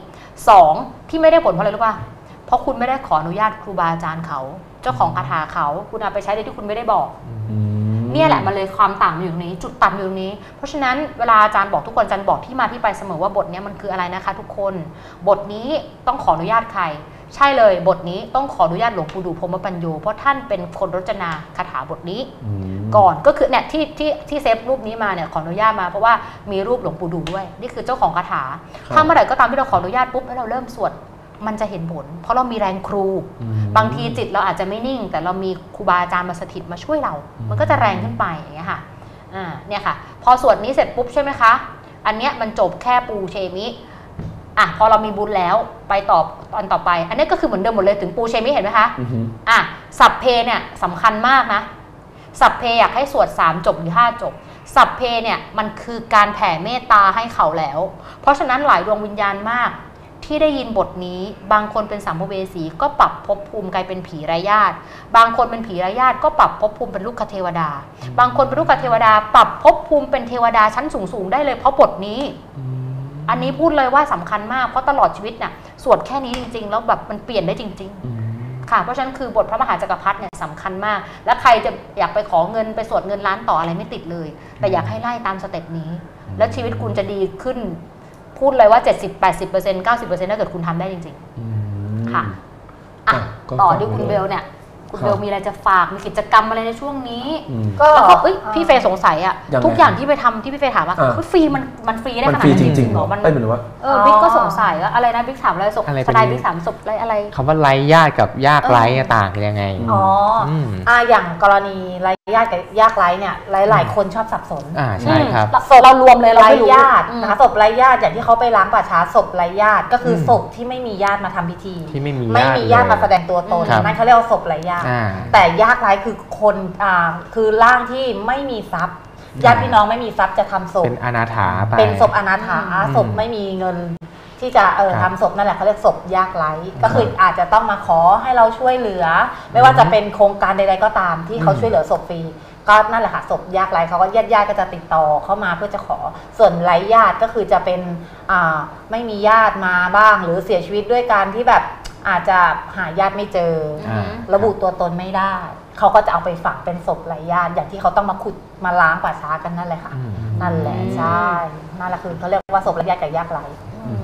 [SPEAKER 3] 2ที่ไม่ได้ผลเพราะอะไรรู้ป่ะเพราะคุณไม่ได้ขออนุญาตครูบาอาจารย์เขาเจ้าของคาถาเขาคุณเอาไปใช้โดยที่คุณไม่ได้บอกเนี่ยแหละมันเลยความต่างอยู่ตรงนี้จุดต่ำอยู่ตรงนี้เพราะฉะนั้นเวลาอาจารย์บอกทุกคนอาจารย์บอกที่มาที่ไปเสมอว่าบทนี้มันคืออะไรนะคะทุกคนบทนี้ต้องขออนุญาตใครใช่เลยบทนี้ต้องขออนุญาตหลวงปู่ดูพรหมปัญโยเพราะท่านเป็นคนรจนาคาถาบทนี้ก่อนก็คือเนี่ยที่เซฟรูปนี้มาเนี่ยขออนุญาตมาเพราะว่ามีรูปหลวงปู่ดูด้วยนี่คือเจ้าของคาถาถ้าเมื่อไหร่ก็ตามที่เราขออนุญาตปุ๊บแล้วเราเริ่มสวดมันจะเห็นผลเพราะเรามีแรงครูบางทีจิตเราอาจจะไม่นิ่งแต่เรามีครูบาอาจารย์มาสถิตมาช่วยเรามันก็จะแรงขึ้นไปอย่างเงี้ยค่ะเนี่ยค่ะพอสวดนี้เสร็จปุ๊บใช่ไหมคะอันเนี้ยมันจบแค่ปูเชมิพอเรามีบุญแล้วไปต่อตอนต่อไปอันนี้ก็คือเหมือนเดิมหมดเลยถึงปูเชมิเห็นไหมคะสัพเพเนี่ยสำคัญมากนะสัพเพอยากให้สวด3 จบหรือ5 จบสัพเพเนี่ยมันคือการแผ่เมตตาให้เขาแล้วเพราะฉะนั้นหลายดวงวิญญาณมากที่ได้ยินบทนี้บางคนเป็นสัมภเวสีก็ปรับภพภูมิกลายเป็นผีไร้ญาติบางคนเป็นผีไร้ญาติก็ปรับภพภูมิเป็นลูกเทวดาบางคนเป็นลูกเทวดาปรับภพภูมิเป็นเทวดาชั้นสูงได้เลยเพราะบทนี้อันนี้พูดเลยว่าสำคัญมากเพราะตลอดชีวิตน่ะสวดแค่นี้จริงๆแล้วแบบมันเปลี่ยนได้จริงๆค่ะเพราะฉะนั้นคือบทพระมหาจักรพรรดิเนี่ยสำคัญมากและใครจะอยากไปขอเงินไปสวดเงินล้านต่ออะไรไม่ติดเลยแต่อยากให้ไล่ตามสเต็ปนี้แล้วชีวิตคุณจะดีขึ้นพูดเลยว่า 70-80% 90% ถ้าเกิดคุณทำได้จริงๆค่ะต่อที่คุณเบลเนี่ยคุณเบลมีอะไรจะฝากมีกิจกรรมอะไรในช่วงนี้ก็พี่เฟย์สงสัยอะทุกอย่างที่ไปทำที่พี่เฟย์ถามว่าฟรีมันฟรีได้ขนาดนั้นจริงๆหรอมัน
[SPEAKER 1] เหมือนว่า
[SPEAKER 3] บิ๊กก็สงสัยว่าอะไรนะบิ๊กถามอะไรศพสไลด์บิ๊กถามศพอะไร
[SPEAKER 4] คำว่าไร้ญาติกับยากไร้ต่างกันยังไง
[SPEAKER 2] อย่างกรณีไร้ญาติกับยากไร้เนี่ยหลายคนชอบสับสน
[SPEAKER 4] ใช่ครับ
[SPEAKER 3] ศพเรารวมเลย
[SPEAKER 2] ไร้ญาตินะคะศพไร้ญาติอย่างที่เขาไปล้างป่าช้าศพไร้ญาติก็คือศพที่ไม่มีญาติมาทำพิธี
[SPEAKER 4] ที่ไม่มี
[SPEAKER 2] ญาติมาแสดงตัวตนนั่นเขาเรียกว่าศพไร้ญาติแต่ยากไร้คือคนคือร่างที่ไม่มีทรัพย์ญาติพี่น้องไม่มีทรัพย์จะทำศพ
[SPEAKER 4] เป็นอนาถาไป
[SPEAKER 2] เป็นศพอนาถาศพไม่มีเงินที่จะทำศพนั่นแหละเขาเรียกศพยากไร้ก็คืออาจจะต้องมาขอให้เราช่วยเหลือไม่ว่าจะเป็นโครงการใดๆก็ตามที่เขาช่วยเหลือศพฟรีก็นั่นแหละค่ะศพยากไร้เขาก็ญาติก็จะติดต่อเข้ามาเพื่อจะขอส่วนไร้ญาติก็คือจะเป็นไม่มีญาติมาบ้างหรือเสียชีวิตด้วยการที่แบบอาจจะหาญาติไม่เจอระบุตัวตนไม่ได้เขาก็จะเอาไปฝังเป็นศพไร้ญาติอย่างที่เขาต้องมาขุดมาล้างป่าช้ากันนั่นแหละค่ะนั่นแหละใช่นั่นแหละคือเขาเรียกว่าศพไร้ญาติกับยากไร้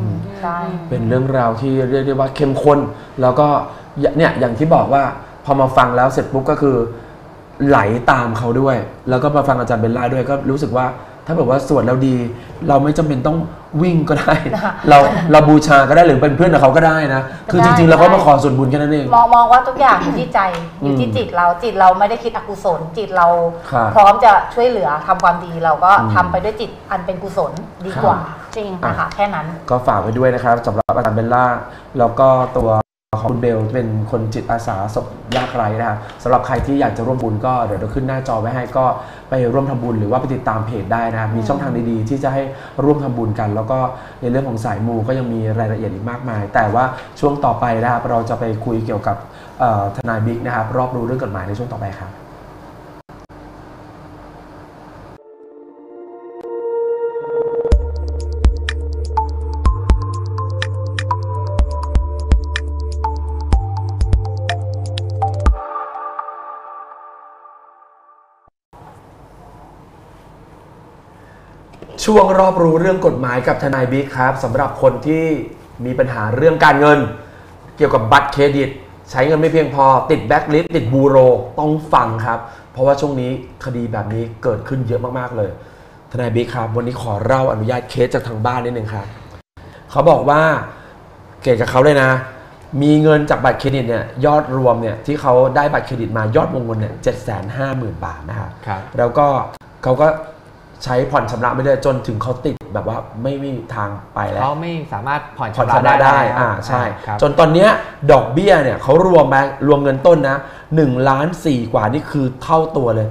[SPEAKER 2] ใช่
[SPEAKER 1] เป็นเรื่องราวที่เรียกได้ว่าเข้มข้นแล้วก็เนี่ยอย่างที่บอกว่าพอมาฟังแล้วเสร็จปุ๊บก็คือไหลตามเขาด้วย แล้วก็มาฟังอาจารย์เบลล่าด้วยก็รู้สึกว่าถ้าแบบว่าสวดแล้วดี เราไม่จำเป็นต้องวิ่งก็ได้ เราบูชาก็ได้หรือเป็นเพื่อนกับเขาก็ได้นะคือจริงๆเราก็มาขอส่วนบุญแค่นั้นเอง
[SPEAKER 2] มองว่าทุกอย่างอยู่ที่ใจอยู่ที่จิตเราไม่ได้คิดอกุศลจิตเรา
[SPEAKER 1] ครับ
[SPEAKER 2] พร้อมจะช่วยเหลือทำความดีเราก็ทำไปด้วยจิตอันเป็นกุศลดีกว่า
[SPEAKER 3] จริง
[SPEAKER 2] นะคะแค่นั้น
[SPEAKER 1] ก็ฝากไว้ด้วยนะครับสำหรับอาจารย์เบลล่าแล้วก็ตัวของคุณเบลเป็นคนจิตอาสาศพยากไร้นะครับสำหรับใครที่อยากจะร่วมบุญก็เดี๋ยวเราขึ้นหน้าจอไว้ให้ก็ไปร่วมทำบุญหรือว่าไปติดตามเพจได้นะครับมีช่องทางดีๆที่จะให้ร่วมทำบุญกัน แล้วก็ในเรื่องของสายมูก็ยังมีรายละเอียดอีกมากมาย แต่ว่าช่วงต่อไปนะครับเราจะไปคุยเกี่ยวกับทนายบิ๊กนะครับรอบรู้เรื่องกฎหมายในช่วงต่อไปครับช่วงรอบรู้เรื่องกฎหมายกับทนายบิ๊กครับสำหรับคนที่มีปัญหาเรื่องการเงินเกี่ยวกับบัตรเครดิตใช้เงินไม่เพียงพอติดแบ็คลิสต์ติดบูโรต้องฟังครับเพราะว่าช่วงนี้คดีแบบนี้เกิดขึ้นเยอะมากๆเลยทนายบิ๊กครับวันนี้ขอเล่าอนุญาตเคสจากทางบ้านนิดนึงครับเขาบอกว่าเกี่ยวกับเขาเลยนะมีเงินจากบัตรเครดิตเนี่ยยอดรวมเนี่ยที่เขาได้บัตรเครดิตมายอดวงเงินเนี่ย750,000 บาทนะครับแล้วก็เขาก็ใช้ผ่อนชำระไม่ได้จนถึงเขาติดแบบว่าไม่มีทางไปแล้ว
[SPEAKER 4] เขาไม่สามารถผ่อน
[SPEAKER 1] ผ่อน
[SPEAKER 4] ชำ
[SPEAKER 1] ชำระ
[SPEAKER 4] ระ
[SPEAKER 1] ได้
[SPEAKER 4] ได้
[SPEAKER 1] ใช่
[SPEAKER 4] ครับ
[SPEAKER 1] จนตอนเนี้ยดอกเบี้ยเนี่ยเขารวมเงินต้นนะ1,400,000กว่านี่คือเท่าตัวเลย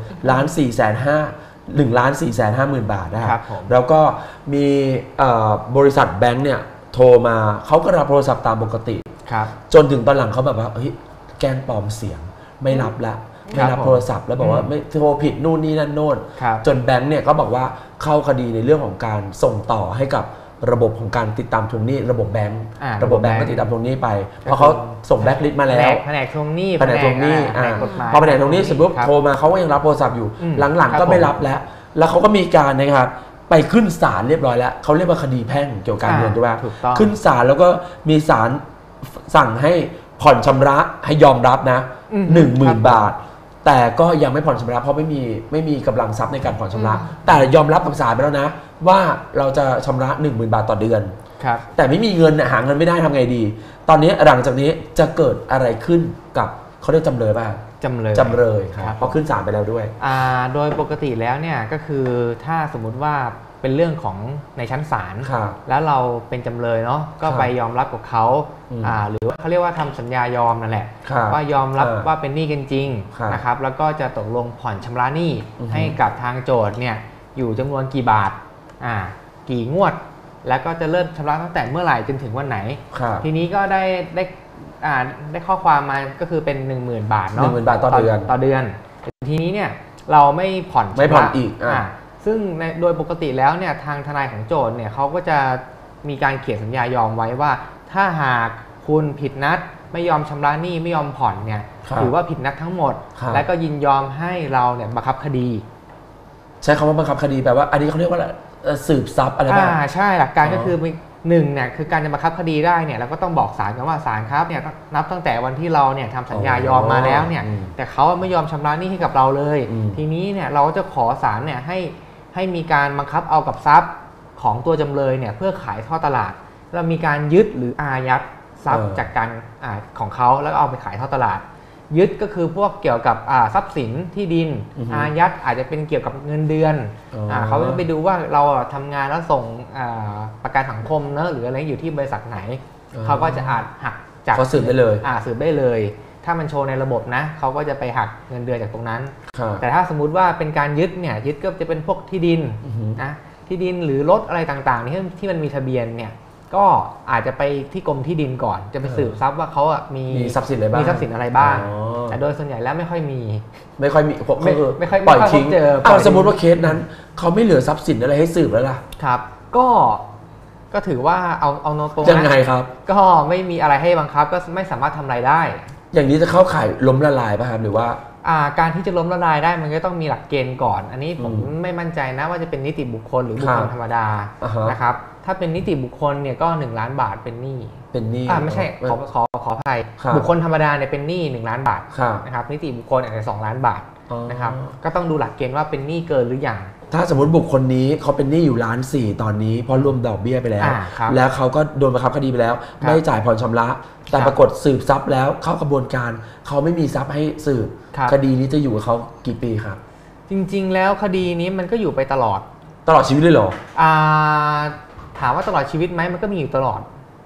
[SPEAKER 1] 1,450,000 บาทนะครับแล้วก็มีบริษัทแบงค์เนี่ยโทรมาเขาก็รับโทรศัพท์ตามปกติจนถึงตอนหลังเขาแบบว่าเฮ้ยแกล้งปลอมเสียงไม่รับละไม่รับโทรศัพท์แล้วบอกว่าไม่โทรผิดนู่นนี่นั่นโน่นจนแบงค์เนี่ยก็บอกว่าเข้าคดีในเรื่องของการส่งต่อให้กับระบบของการติดตามทวงหนี้ระบบแบงค์ก็ติดตามทวงหนี้ไปเพราะเขาส่งแบล็คลิสต์มาแล้ว
[SPEAKER 4] แผนกทวงหนี้
[SPEAKER 1] พอแผนกทวงหนี้เสร็จปุ๊บโทรมาเขาก็ยังรับโทรศัพท์อยู่หลังๆก็ไม่รับแล้วเขาก็มีการนะครับไปขึ้นศาลเรียบร้อยแล้วเขาเรียกว่าคดีแพ่งเกี่ยวกับการเงินด้วยขึ้นศาลแล้วก็มีศาลสั่งให้ผ่อนชำระให้ยอมรับนะ 10,000 บาทแต่ก็ยังไม่ผ่อนชำระเพราะไม่มีกำลังทรัพย์ในการผ่อนชำระแต่ยอมรับกับศาลไปแล้วนะว่าเราจะชำระ 10,000 บาทต่อเดือนแต่ไม่มีเงินหาเงินไม่ได้ทำไงดีตอนนี้หลังจากนี้จะเกิดอะไรขึ้นกับเขาเรียกจำเลยป่ะจำเลยครับเพราะขึ้นศาลไปแล้วด้วย
[SPEAKER 4] โดยปกติแล้วเนี่ยก็คือถ้าสมมุติว่าเป็นเรื่องของในชั้นศาลแล้วเราเป็นจำเลยเนาะก็ไปยอมรับกับเขาหรือว่าเขาเรียกว่าทำสัญญายอมนั่นแหละว่ายอมรับว่าเป็นหนี้กันจริงนะครับแล้วก็จะตกลงผ่อนชำระหนี้ให้กับทางโจทย์เนี่ยอยู่จำนวนกี่บาทกี่งวดแล้วก็จะเริ่มชำระตั้งแต่เมื่อไหร่จนถึงวันไหนทีนี้ก็ได้ข้อความมาก็คือเป็น 10,000 บาทเนาะ
[SPEAKER 1] 10,000 บาทต่อเดือน
[SPEAKER 4] ทีนี้เนี่ยเราไม่ผ่อน
[SPEAKER 1] อีก
[SPEAKER 4] ซึ่งโดยปกติแล้วเนี่ยทางทนายของโจทย์เนี่ยเขาก็จะมีการเขียนสัญญายอมไว้ว่าถ้าหากคุณผิดนัดไม่ยอมชำระหนี้ไม่ยอมผ่อนเนี่ยถือว่าผิดนัดทั้งหมดและก็ยินยอมให้เราเนี่ยบังคับคดี
[SPEAKER 1] ใช้คำว่าบังคับคดีแปลว่าอันนี้เขาเรียกว่าสืบทรัพย์อะไรบ้าง
[SPEAKER 4] ใช่หลักการก็คือหนึ่งเนี่ยคือการจะบังคับคดีได้เนี่ยเราก็ต้องบอกศาลกันว่าศาลครับเนี่ยนับตั้งแต่วันที่เราเนี่ยทำสัญญายอมมาแล้วเนี่ยแต่เขาไม่ยอมชำระหนี้ให้กับเราเลยทีนี้เนี่ยเราก็จะขอศาลเนี่ยให้มีการบังคับเอากับทรัพย์ของตัวจำเลยเนี่ยเพื่อขายทอดตลาดแล้วมีการยึดหรืออายัดทรัพย์จากการของเขาแล้วเอาไปขายทอดตลาดยึดก็คือพวกเกี่ยวกับทรัพย์สินที่ดินอายัดอาจจะเป็นเกี่ยวกับเงินเดือนเขาจะไปดูว่าเราทำงานแล้วส่งประกันสังคมเนอะหรืออะไรอยู่ที่บริษัทไหนเขาก็จะอาจหักจาก
[SPEAKER 1] เขาสืบได้เลย
[SPEAKER 4] สืบได้เลยถ้ามันโชว์ในระบบนะเขาก็จะไปหักเงินเดือนจากตรงนั้นแต่ถ้าสมมุติว่าเป็นการยึดเนี่ยยึดก็จะเป็นพวกที่ดินนะที่ดินหรือรถอะไรต่างๆที่มันมีทะเบียนเนี่ยก็อาจจะไปที่กรมที่ดินก่อนจะไปสืบทรัพย์ว่าเขามี
[SPEAKER 1] ทรัพย์สินอะไรบ้าง
[SPEAKER 4] แต่โดยส่วนใหญ่แล้วไม่ค่อยมี
[SPEAKER 1] ไม่ค่อยปล่อยทิ้งสมมติว่าเคสนั้นเขาไม่เหลือทรัพย์สินอะไรให้สืบแล้วล่ะ
[SPEAKER 4] ครับก็ถือว่าเอาโนโต
[SPEAKER 1] ยังไงครับ
[SPEAKER 4] ก็ไม่มีอะไรให้บังคับก็ไม่สามารถทำอะไรได้
[SPEAKER 1] อย่างนี้จะเข้าข่ายล้มละลายป่ะครับหรือว่า
[SPEAKER 4] การที่จะล้มละลายได้มันก็ต้องมีหลักเกณฑ์ก่อนอันนี้ผมไม่มั่นใจนะว่าจะเป็นนิติบุคคลหรือบุคคลธรรมดานะครับถ้าเป็นนิติบุคคลเนี่ยก็1 ล้านบาทเป็นหนี้ไม่ใช่ขออภัยบุคคลธรรมดาเนี่ยเป็นหนี้1 ล้านบาทนะครับนิติบุคคลอาจจะ2 ล้านบาทนะครับก็ต้องดูหลักเกณฑ์ว่าเป็นหนี้เกินหรือยัง
[SPEAKER 1] ถ้าสมมติบุคคลนี้เขาเป็นหนี้อยู่1.4 ล้านตอนนี้เพราะรวมดอกเบี้ยไปแล้วแล้วเขาก็โดนบังคับคดีไปแล้วไม่จ่ายผ่อนชำระแต่ปรากฏสืบทรัพย์แล้วเข้ากระบวนการเขาไม่มีทรัพย์ให้สืบคดีนี้จะอยู่กับเขากี่ปีครับ
[SPEAKER 4] จริงๆแล้วคดีนี้มันก็อยู่ไปตลอด
[SPEAKER 1] ชีวิตเลยเหรอ
[SPEAKER 4] ถามว่าตลอดชีวิตไหมมันก็มีอยู่ตลอด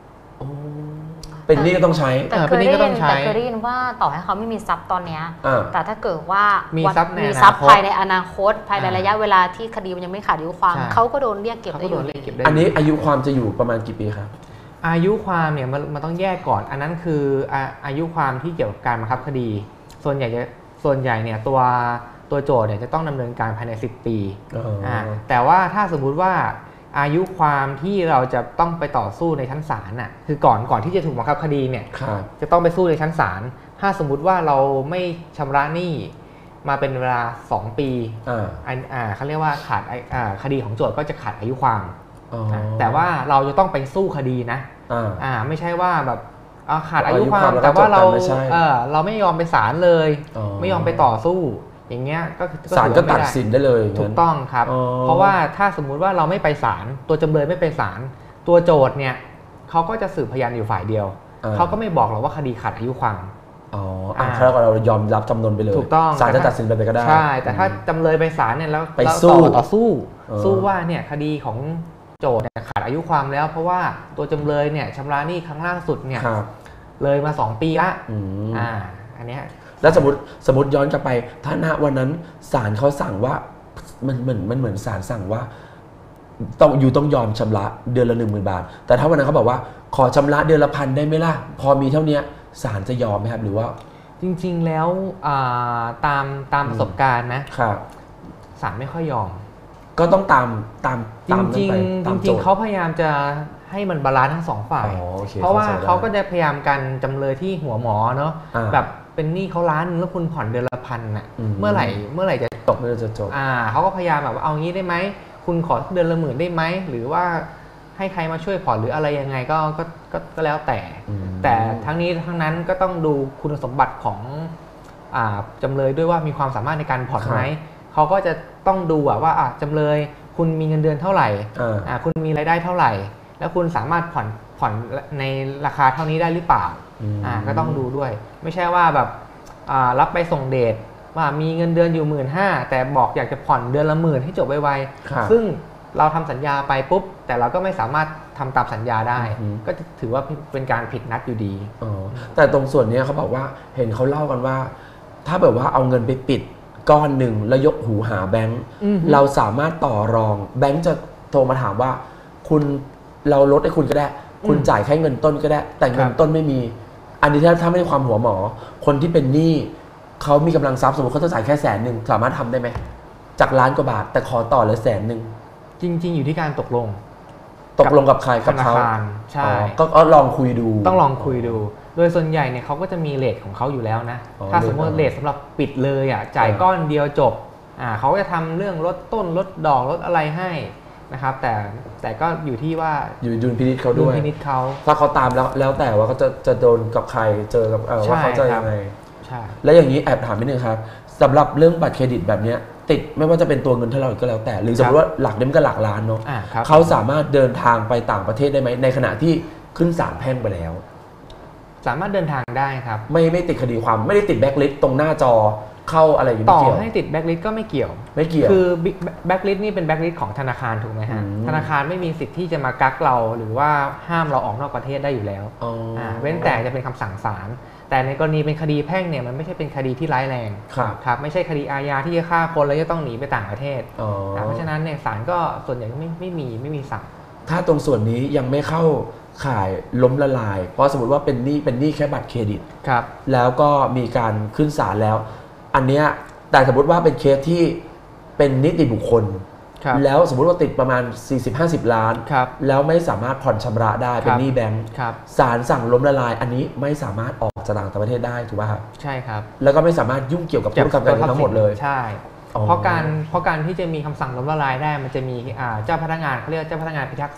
[SPEAKER 1] เป็นหนี้ก็ต้องใช้
[SPEAKER 3] แต่เคยได้ยินว่าต่อให้เขาไม่มีทรัพย์ตอนนี้แต่ถ้าเกิดว่ามีทรัพย์ภายในอนาคตภายในระยะเวลาที่คดีมันยังไม่ขาดอายุความเขาก็โดนเรียกเก็บได้อยู่
[SPEAKER 1] อันนี้อายุความจะอยู่ประมาณกี่ปีครับ
[SPEAKER 4] อายุความเนี่ยมันต้องแยกก่อนอันนั้นคืออายุความที่เกี่ยวกับการบังคับคดีส่วนใหญ่เนี่ยตัวโจทย์เนี่ยจะต้องดำเนินการภายใน10 ปีแต่ว่าถ้าสมมุติว่าอายุความที่เราจะต้องไปต่อสู้ในชั้นศาลน่ะคือก่อนที่จะถูกบังคับคดีเนี่ยจะต้องไปสู้ในชั้นศาลถ้าสมมุติว่าเราไม่ชำระหนี้มาเป็นเวลา2 ปีเขาเรียกว่าขาดคดีของโจทย์ก็จะขาดอายุความแต่ว่าเราจะต้องไปสู้คดีนะไม่ใช่ว่าแบบขาดอายุความแต่ว่าเราไม่ยอมไปศาลเลยไม่ยอมไปต่อสู้อย่างเงี้ยก็
[SPEAKER 1] ศาลก็ตัดสินได้เลย
[SPEAKER 4] ถูกต้องครับเพราะว่าถ้าสมมุติว่าเราไม่ไปศาลตัวจำเลยไม่ไปศาลตัวโจทย์เนี่ยเขาก็จะสืบพยานอยู่ฝ่ายเดียวเขาก็ไม่บอกหรอกว่าคดีขาดอายุความ
[SPEAKER 1] ถ้าเรายอมรับจำนวนไปเลย
[SPEAKER 4] ถูกต้อง
[SPEAKER 1] ศาลจะตัดสินไปก็ได้
[SPEAKER 4] ใช่แต่ถ้าจำเลยไปศาลเนี่ยแล้ว
[SPEAKER 1] ไปต่
[SPEAKER 4] อสู้ว่าเนี่ยคดีของโจทย์เนี่ยขาดอายุความแล้วเพราะว่าตัวจำเลยเนี่ยชำระหนี้ครั้งล่าสุดเนี่ยเลยมา2 ปีละอันนี้
[SPEAKER 1] แล้วสมมติย้อนกลับไปถ้าณวันนั้นศาลเขาสั่งว่ามันเหมือนศาลสั่งว่าต้องยอมชำระเดือนละ 10,000 บาทแต่ถ้าวันนั้นเขาบอกว่าขอชำระเดือนละ 1,000 ได้ไหมล่ะพอมีเท่านี้ศาลจะยอมไหมครับหรือว่า
[SPEAKER 4] จริงๆแล้วตามประสบการณ์นะศาลไม่ค่อยยอม
[SPEAKER 1] ก็ต้องตาม
[SPEAKER 4] จริงเขาพยายามจะให้มันบาลานซ์ทั้ง2 ฝ่ายเพราะว่าเขาก็จะพยายามกันจำเลยที่หัวหมอเนาะแบบเป็นหนี้เขา1,000,000แล้วคุณผ่อนเดือนละ 1,000น่ะเมื่อไหร่จะจบเขาก็พยายามแบบว่าเอางี้ได้ไหมคุณขอเดือนละ 10,000ได้ไหมหรือว่าให้ใครมาช่วยผ่อนหรืออะไรยังไงก็แล้วแต่ทั้งนี้ทั้งนั้นก็ต้องดูคุณสมบัติของจำเลยด้วยว่ามีความสามารถในการผ่อนไหมเขาก็จะต้องดูว่าจำเลยคุณมีเงินเดือนเท่าไหร่คุณมีรายได้เท่าไหร่แล้วคุณสามารถผ่อนในราคาเท่านี้ได้หรือเปล่าก็ต้องดูด้วยไม่ใช่ว่าแบบรับไปส่งเดทว่ามีเงินเดือนอยู่ 15,000 แต่บอกอยากจะผ่อนเดือนละ 10,000ให้จบไวๆซึ่งเราทำสัญญาไปปุ๊บแต่เราก็ไม่สามารถทำตามสัญญาได้ก็ถือว่าเป็นการผิดนัดอยู่ดี
[SPEAKER 1] แต่ตรงส่วนนี้เขาบอกว่าเห็นเขาเล่ากันว่าถ้าแบบว่าเอาเงินไปปิดก้อนหนึ่งแล้วยกหูหาแบงค์เราสามารถต่อรองแบงค์จะโทรมาถามว่าเราลดให้คุณก็ได้คุณจ่ายแค่เงินต้นก็ได้แต่เงินต้นไม่มีอันนี้ถ้าไม่ได้ความหัวหมอคนที่เป็นหนี้เขามีกำลังทรัพย์สมมติเขาจะจ่ายแค่100,000สามารถทำได้ไหมจาก1,000,000 กว่าบาทแต่ขอต่อเลย100,000
[SPEAKER 4] จริงๆอยู่ที่การตกลง
[SPEAKER 1] กับใครกับเขา
[SPEAKER 4] ใช่
[SPEAKER 1] ก็ลองคุยดู
[SPEAKER 4] ต้องลองคุยดูโดยส่วนใหญ่เนี่ยเขาก็จะมีเรทของเขาอยู่แล้วนะถ้าสมมติเรทสำหรับปิดเลยจ่ายก้อนเดียวจบเขาจะทำเรื่องลดต้นลดดอกลดอะไรให้นะครับแต่ก็อยู่ที่ว่า
[SPEAKER 1] อยู่ดุลพินิจเขาด้วยถ้าเขาตามแล้วแต่ว่าเขาจะโดนกับใครเจอกับว่าเขาจะยังไงและอย่างนี้แอบถามนิดนึงครับสำหรับเรื่องบัตรเครดิตแบบนี้ติดไม่ว่าจะเป็นตัวเงินเท่าไหร่ก็แล้วแต่หรือสมมติว่าหลักเดิมก็หลักล้านเนาะเขาสามารถเดินทางไปต่างประเทศได้ไหมในขณะที่ขึ้นศาลแพ่งไปแล้ว
[SPEAKER 4] สามารถเดินทางได้ครับ
[SPEAKER 1] ไม่ติดคดีความไม่ได้ติดแบ็คลิสต์ตรงหน้าจอเข้าอะไรอย่างนี้
[SPEAKER 4] ต่อให้ติดแบ็คลิสต์ก็ไม่เกี่ยวคือแบ็คลิสต์นี่เป็นแบ็คลิสต์ของธนาคารถูกไหมฮะธนาคารไม่มีสิทธิ์ที่จะมากักเราหรือว่าห้ามเราออกนอกประเทศได้อยู่แล้วเว้นแต่จะเป็นคำสั่งศาลแต่ในกรณีเป็นคดีแพ่งเนี่ยมันไม่ใช่เป็นคดีที่ร้ายแรงครับไม่ใช่คดีอาญาที่จะฆ่าคนแล้วจะต้องหนีไปต่างประเทศเพราะฉะนั้นเนี่ยศาลก็ส่วนใหญ่ก็ไม่มีสั่ง
[SPEAKER 1] ถ้าตรงส่วนนี้ยังไม่เข้าข่ายล้มละลายเพราะสมมติว่าเป็นหนี้แค่บัตรเครดิตแล้วก็มีการขึ้นศาลแล้วอันเนี้ยแต่สมมติว่าเป็นเคสที่เป็นนิติบุคคลแล้วสมมติว่าติดประมาณ 40-50 ล้านแล้วไม่สามารถผ่อนชำระได้เป็นหนี้แบงก์ศาลสั่งล้มละลายอันนี้ไม่สามารถออกจากต่างประเทศได้ถูกป่ะครับ
[SPEAKER 4] ใช่ครับ
[SPEAKER 1] แล้วก็ไม่สามารถยุ่งเกี่ยวกับธุรกรรมการเงินทั้งหมดเลย
[SPEAKER 4] ใช่เพราะการที่จะมีคำสั่งล้มละลายได้มันจะมีเจ้าพนักงานเขาเรียกเจ้าพนักงานพิทักษ์ทรัพย์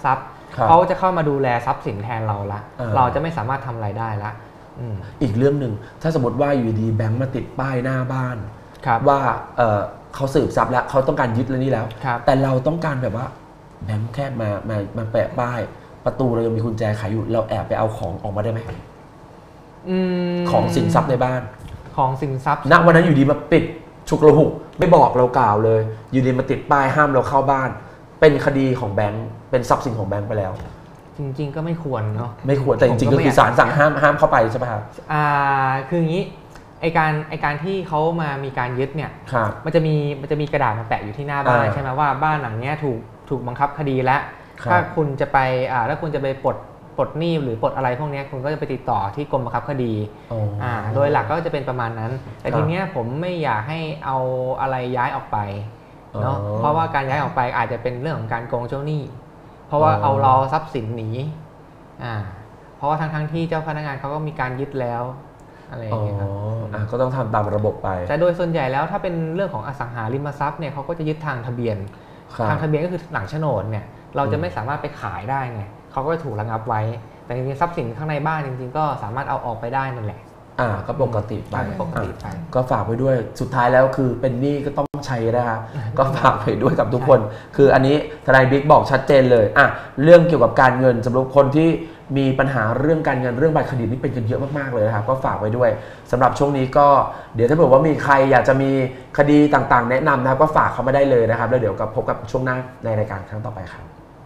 [SPEAKER 4] เขาจะเข้ามาดูแลทรัพย์สินแทนเราละ
[SPEAKER 1] อ่า
[SPEAKER 4] เราจะไม่สามารถทำอะไรได้ละ
[SPEAKER 1] อีกเรื่องหนึ่งถ้าสมมติว่าอยู่ดีแบงค์มาติดป้ายหน้าบ้าน
[SPEAKER 4] ครับ
[SPEAKER 1] ว่าเขาสืบทรัพย์แล้วเขาต้องการยึดแล้วนี่แล้ว
[SPEAKER 4] ครับ
[SPEAKER 1] แต่เราต้องการแบบว่าแบงค์แค่มาแปะป้าย ประตูเรายังมีกุญแจไขอยู่เราแอบไปเอาของออกมาได้ไหมของสินทรัพย์ในบ้าน
[SPEAKER 4] ของสินทรัพย์
[SPEAKER 1] ณวันนั้นอยู่ดีมาปิดฉุกละหุกไม่บอกเรากล่าวเลย อยู่ดีมาติดป้ายห้ามเราเข้าบ้าน เป็นคดีของแบงค์เป็นทรัพย์สินของแบงค์ไปแล้ว
[SPEAKER 4] จริงๆก็ไม่ควรเนาะ
[SPEAKER 1] ไม่ควรแต่จริงๆก็คือศาลสั่งห้ามเข้าไปใช่ไหมครับ
[SPEAKER 4] คืออย่างนี้ไอการที่เขามามีการยึดเนี่ย
[SPEAKER 1] ครับ
[SPEAKER 4] มันจะมีกระดาษมาแปะอยู่ที่หน้าบ้านใช่ไหมว่าบ้านหลังเนี้ยถูกบังคับคดีแล้ว
[SPEAKER 1] ครับ
[SPEAKER 4] ถ้าคุณจะไปถ้าคุณจะไปปลดหนี้หรือปลดอะไรพวกเนี้ยคุณก็จะไปติดต่อที่กรมบังคับคดี โดยหลักก็จะเป็นประมาณนั้น แต่ทีเนี้ยผมไม่อยากให้เอาอะไรย้ายออกไปเนาะเพราะว่าการย้ายออกไปอาจจะเป็นเรื่องของการโกงเจ้าหนี้เพราะว่าเอาเราทรัพย์สินหนีเพราะว่าทั้งที่เจ้าพนักงานเขาก็มีการยึดแล้วอะไรอย่างเงี้ยครับ
[SPEAKER 1] ก็ต้องทำตามระบบไป
[SPEAKER 4] แต่โดยส่วนใหญ่แล้วถ้าเป็นเรื่องของอสังหาริมทรัพย์เนี่ยเขาก็จะยึดทางทะเบียนทางทะเบียนก็คือหลังโฉนดเนี่ยเราจะไม่สามารถไปขายได้ไงเขาก็จะถูกระงับไว้แต่จริงๆทรัพย์สินข้างในบ้านจริงๆก็สามารถเอาออกไปได้นั่นแหละ
[SPEAKER 1] ก็ปกติไป
[SPEAKER 4] ไป
[SPEAKER 1] ก็ฝากไว้ด้วยสุดท้ายแล้วคือเป็นหนี้ก็ต้องใช้นะครับก็ฝากไว้ด้วยกับทุกคนคืออันนี้ทนายบิ๊กบอกชัดเจนเลยเรื่องเกี่ยวกับการเงินสำหรับคนที่มีปัญหาเรื่องการเงินเรื่องบัตรเครดิตนี่เป็นกันเยอะมากๆเลยนะครับก็ฝากไว้ด้วยสำหรับช่วงนี้ก็เดี๋ยวถ้าเกิดว่ามีใครอยากจะมีคดีต่างๆแนะนำนะครับก็ฝากเขามาได้เลยนะครับแล้วเดี๋ยวก็พบกับช่วงหน้าในรายการครั้งต่อไปครับ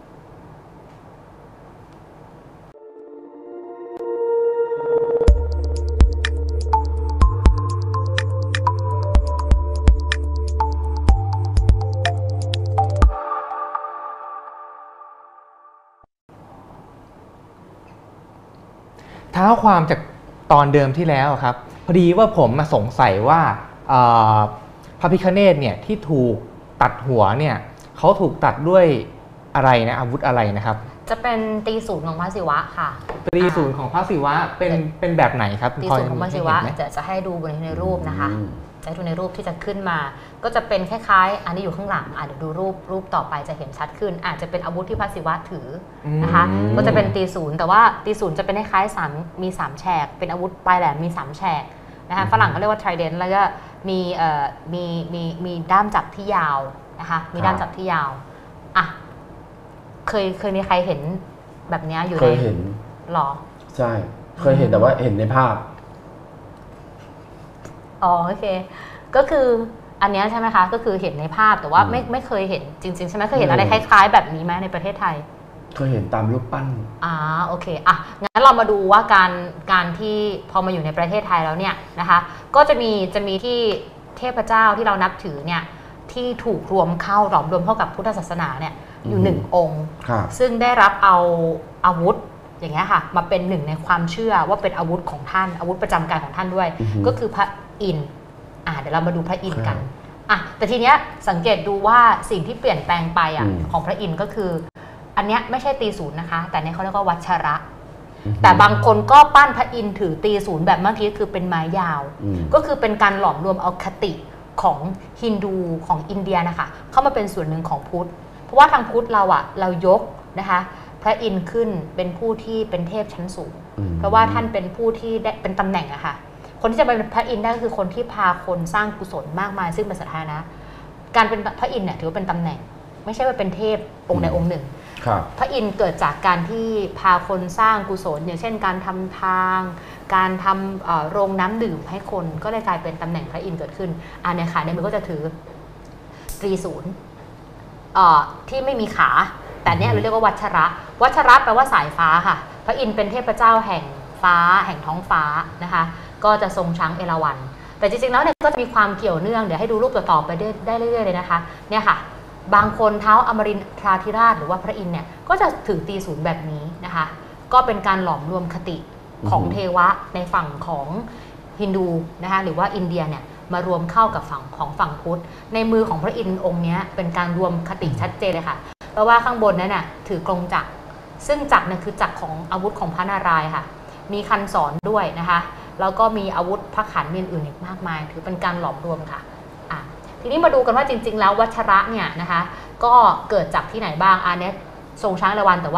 [SPEAKER 4] เท้าความจากตอนเดิมที่แล้วครับพอดีว่าผมมาสงสัยว่าพระพิฆเนศเนี่ยที่ถูกตัดหัวเนี่ยเขาถูกตัดด้วยอะไรนะอาวุธอะไรนะครับ
[SPEAKER 3] จะเป็นตีศูนย์ของพระศิวะค่ะ
[SPEAKER 4] ตีศูนย์ของพระศิวะเป็นแบบไหนครับ
[SPEAKER 3] ตีศูนย์ของพระศิวะจะให้ดูในรูปนะคะจะให้ดูในรูปที่จะขึ้นมาก็จะเป็นคล้ายๆอันนี้อยู่ข้างหลังเดี๋ยวดูรูปต่อไปจะเห็นชัดขึ้นอาจจะเป็นอาวุธที่พระศิวะถือนะคะก็จะเป็นตีศูนย์แต่ว่าตีศูนย์จะเป็นคล้ายๆมี3แฉกเป็นอาวุธปลายแหลมมี3แฉกนะคะฝรั่งเขาเรียกว่า trident แล้วก็มีด้ามจับที่ยาวนะคะมีด้ามจับที่ยาวเคยมีใครเห็นแบบนี้อยู่
[SPEAKER 1] เคยเห็น
[SPEAKER 3] หรอ
[SPEAKER 1] ใช่เคยเห็นแต่ว่าเห็นในภาพ
[SPEAKER 3] โอเคก็คืออันนี้ใช่ไหมคะก็คือเห็นในภาพแต่ว่าไม่เคยเห็นจริงๆใช่ไหมเคยเห็นอะไรคล้ายๆแบบนี้ไหมในประเทศไทย
[SPEAKER 1] เคยเห็นตามรูปปั้น
[SPEAKER 3] โอเคงั้นเรามาดูว่าการที่พอมาอยู่ในประเทศไทยแล้วเนี่ยนะคะก็จะมีที่เทพเจ้าที่เรานับถือเนี่ยที่ถูกหลอมรวมเข้ากับพุทธศาสนาเนี่ยอยู่1 องค์ซึ่งได้รับเอาอาวุธอย่างเงี้ยค่ะมาเป็นหนึ่งในความเชื่อว่าเป็นอาวุธของท่านอาวุธประจำกายของท่านด้วยก็คือพระอินทร์เดี๋ยวเรามาดูพระอินทร์กันแต่ทีเนี้ยสังเกตดูว่าสิ่งที่เปลี่ยนแปลงไปของพระอินทร์ก็คืออันเนี้ยไม่ใช่ตีศูนย์นะคะแต่เนี่ยเขาเรียกว่าวัชระแต่บางคนก็ปั้นพระอินทร์ถือตีศูนย์แบบเมื่อกี้คือเป็นไม้ยาวก็คือเป็นการหลอมรวมเอาคติของฮินดูของอินเดียนะคะเข้ามาเป็นส่วนหนึ่งของพุทธเพราะว่าทางพุทธเรายกนะคะพระอินทร์ขึ้นเป็นผู้ที่เป็นเทพชั้นสูงเพราะว่าท่านเป็นผู้ที่ได้เป็นตำแหน่งอะค่ะคนที่จะเป็นพระอินทร์ได้ก็คือคนที่พาคนสร้างกุศลมากมายซึ่งเป็นสาธารณะการเป็นพระอินทร์เนี่ยถือว่าเป็นตำแหน่งไม่ใช่ว่าเป็นเทพองค์ใดองค์หนึ่งพระอินทร์เกิดจากการที่พาคนสร้างกุศลอย่างเช่นการทำทางการทำโรงน้ำดื่มให้คนก็เลยกลายเป็นตำแหน่งพระอินทร์เกิดขึ้นเนี่ยค่ะในมือก็จะถือตรีศูนย์ที่ไม่มีขาแต่เนี้ยเราเรียกว่าวัชระแปลว่าสายฟ้าค่ะพระอินทร์เป็นเทพเจ้าแห่งฟ้าแห่งท้องฟ้านะคะก็จะทรงช้างเอราวัณแต่จริงๆแล้วเนี่ยก็จะมีความเกี่ยวเนื่องเดี๋ยวให้ดูรูปต่อๆไปได้เรื่อยๆเลยนะคะเนี่ยค่ะบางคนเท้าอมรินทราธิราชหรือว่าพระอินทร์เนี่ยก็จะถือตีศูนย์แบบนี้นะคะก็เป็นการหลอมรวมคติของเทวะในฝั่งของฮินดูนะคะหรือว่าอินเดียเนี่ยมารวมเข้ากับฝั่งของฝั่งพุทธในมือของพระอินทร์องค์นี้เป็นการรวมคติชัดเจนเลยค่ะเพราะว่าข้างบนนั้นน่ะถือกลงจักรซึ่งจักรเนี่ยคือจักรของอาวุธของพระนารายณ์ค่ะมีคันศรด้วยนะคะแล้วก็มีอาวุธพระขันมีอื่นอีกมากมายถือเป็นการหลอมรวมค่ะทีนี้มาดูกันว่าจริงๆแล้ววัชระเนี่ยนะคะก็เกิดจากที่ไหนบ้างอันนี้ทรงช้างเอราวัณแต่ว่า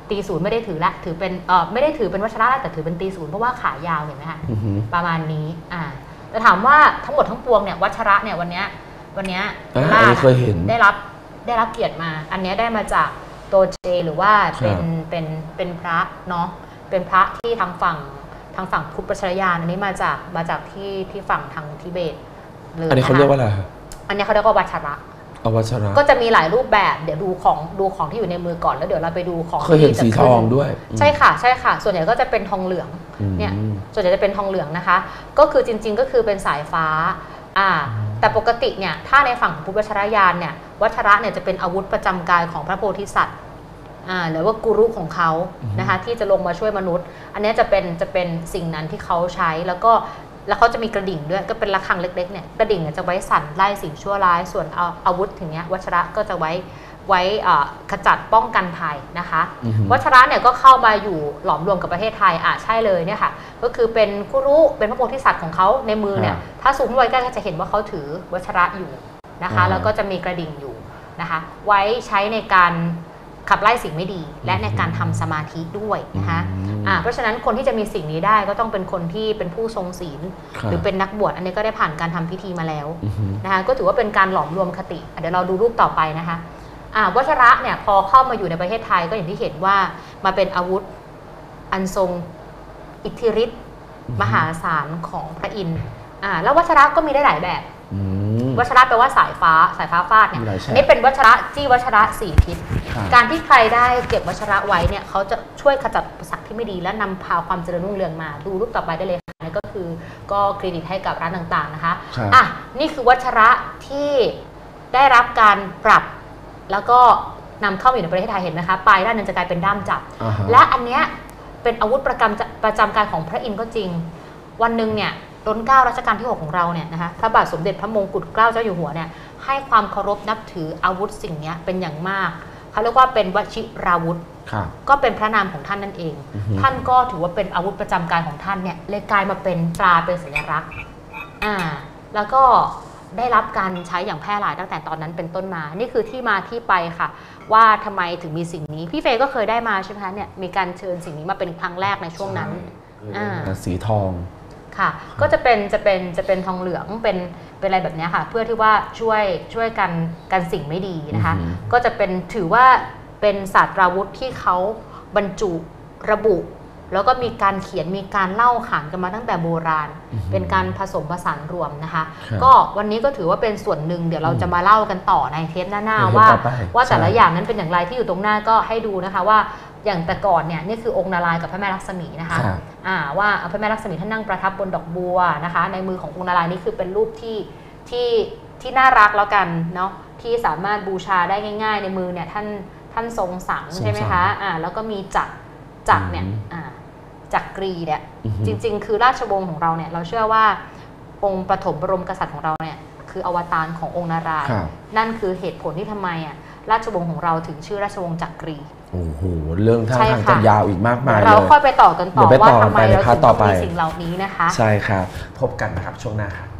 [SPEAKER 3] ตีศูนย์ไม่ได้ถือละถือเป็นไม่ได้ถือเป็นวัชระแต่ถือเป็นตีศูนย์เพราะว่าขายาวเห็นไหมคะประมาณนี้แต่ถามว่าทั้งหมดทั้งปวงเนี่ยวัชระเนี่ยวันเนี้ยล่า
[SPEAKER 1] เคยเห็น
[SPEAKER 3] ได้รับเกียรติมาอันนี้ได้มาจากโตเจหรือว่าเป็นพระเนาะเป็นพระที่ทางฝั่งพุทธประชรยานอันนี้มาจากที่ฝั่งทางทิเบตเลย
[SPEAKER 1] อันนี้เขาเรียกว่าอะไร
[SPEAKER 3] อันนี้เขาเรียกว่าวัชระก็จะมีหลายรูปแบบเดี๋ยวดูของที่อยู่ในมือก่อนแล้วเดี๋ยวเราไปดูของ
[SPEAKER 1] เคยเห็นสีทองด้วย
[SPEAKER 3] ใช่ค่ะส่วนใหญ่ก็จะเป็นทองเหลืองเนี่ยส่วนใหญ่จะเป็นทองเหลืองนะคะก็คือจริงๆก็คือเป็นสายฟ้าแต่ปกติเนี่ยถ้าในฝั่งพุทธวัชรยานเนี่ยวัชระเนี่ยจะเป็นอาวุธประจำกายของพระโพธิสัตว์หรือว่ากุรุของเขานะคะที่จะลงมาช่วยมนุษย์อันนี้จะเป็นสิ่งนั้นที่เขาใช้แล้วเขาจะมีกระดิ่งด้วยก็เป็นระฆังเล็กๆเนี่ยกระดิ่งเนี่ยจะไว้สั่นไล่สิ่งชั่วร้ายส่วนอาวุธถึงเนี้ยวัชระก็จะไว้ขจัดป้องกันภัยนะคะวัชระเนี่ยก็เข้ามาอยู่หลอมรวมกับประเทศไทยใช่เลยเนี่ยค่ะก็คือเป็นกุรุเป็นพระโพธิสัตว์ของเขาในมือเนี่ยถ้าซูมเข้าไปใกล้ก็จะเห็นว่าเขาถือวัชระอยู่นะคะแล้วก็จะมีกระดิ่งอยู่นะคะไว้ใช้ในการขับไล่สิ่งไม่ดีและในการทำสมาธิด้วยนะคะเพราะฉะนั้นคนที่จะมีสิ่งนี้ได้ก็ต้องเป็นคนที่เป็นผู้ทรงศีลหรือเป็นนักบวชอันนี้ก็ได้ผ่านการทำพิธีมาแล้วนะคะก็ถือว่าเป็นการหลอมรวมคติเดี๋ยวเราดูรูปต่อไปนะคะวัชระเนี่ยพอเข้ามาอยู่ในประเทศไทยก็อย่างที่เห็นว่ามาเป็นอาวุธอันทรงอิทธิฤทธิ์มหาศาลของพระอินทร์แล้ววัชระก็มีได้หลายแบบวัชระแปลว่าสายฟ้าฟาดเนี่ยนี่เป็นวัชระจี้วัชระ4 ทิศการที่ใครได้เก็บวัชระไว้เนี่ยเขาจะช่วยขจัดอุปสรรคที่ไม่ดีและนำพาความเจริญรุ่งเรืองมาดูรูปต่อไปได้เลยค่ะนี่ก็คือก็เครดิตให้กับร้านต่างๆนะคะนี่คือวัชระที่ได้รับการปรับแล้วก็นำเข้ามาอยู่ในประเทศไทยเห็นไหมคะปลายด้านนึงจะกลายเป็นด้ามจับและอันเนี้ยเป็นอาวุธประจำกายของพระอินทร์ก็จริงวันหนึ่งเนี่ยรัชกาลรัชกาลที่6ของเราเนี่ยนะคะพระบาทสมเด็จพระมงกุฎเกล้าเจ้าอยู่หัวเนี่ยให้ความเคารพนับถืออาวุธสิ่งนี้เป็นอย่างมากเขาเรียกว่าเป็นวชิราวุธก็เป็นพระนามของท่านนั่นเองท่านก็ถือว่าเป็นอาวุธประจำกายของท่านเนี่ยเลยกลายมาเป็นตราเป็นสัญลักษณ์แล้วก็ได้รับการใช้อย่างแพร่หลายตั้งแต่ตอนนั้นเป็นต้นมานี่คือที่มาที่ไปค่ะว่าทำไมถึงมีสิ่งนี้พี่เฟย์ก็เคยได้มาใช่ไหมคะเนี่ยมีการเชิญสิ่งนี้มาเป็นครั้งแรกในช่วงนั้น
[SPEAKER 1] สีทอง
[SPEAKER 3] ค่ะก็จะเป็นทองเหลืองเป็นอะไรแบบนี้ค่ะเพื่อที่ว่าช่วยกันสิ่งไม่ดีนะคะก็จะเป็นถือว่าเป็นศาสตราวุธที่เขาบรรจุระบุแล้วก็มีการเขียนมีการเล่าขานกันมาตั้งแต่โบราณเป็นการผสมผสานรวมนะคะก็วันนี้ก็ถือว่าเป็นส่วนหนึ่งเดี๋ยวเราจะมาเล่ากันต่อในเทปหน้าๆว่าแต่ละอย่างนั้นเป็นอย่างไรที่อยู่ตรงหน้าก็ให้ดูนะคะว่าอย่างแต่ก่อนเนี่ยนี่คือองค์นารายณ์กับพระแม่ลักษมีนะคะว่าพระแม่ลักษมีท่านนั่งประทับบนดอกบัวนะคะในมือขององค์นารายณ์นี่คือเป็นรูปที่น่ารักแล้วกันเนาะที่สามารถบูชาได้ง่ายๆในมือเนี่ยท่านทรงสังใช่ไหมคะแล้วก็มีจักรเนี่ยจักรีเนี่ยจริงๆคือราชวงศ์ของเราเนี่ยเราเชื่อว่าองค์ปฐมบรมกษัตริย์ของเราเนี่ยคืออวตารขององค์นารายณ์นั่นคือเหตุผลที่ทำไมราชวงศ์ของเราถึงชื่อราชวงศ์จักรี
[SPEAKER 1] โอ้โหเรื่องท่าทางจะยาวอีกมากมายเลย
[SPEAKER 3] เราค่อยไปต่อกันต่อว่าทำไมเราถึงมีสิ่งเหล่านี้นะคะ
[SPEAKER 1] ใช่ครับพบกันนะครับช่วงหน้าครับ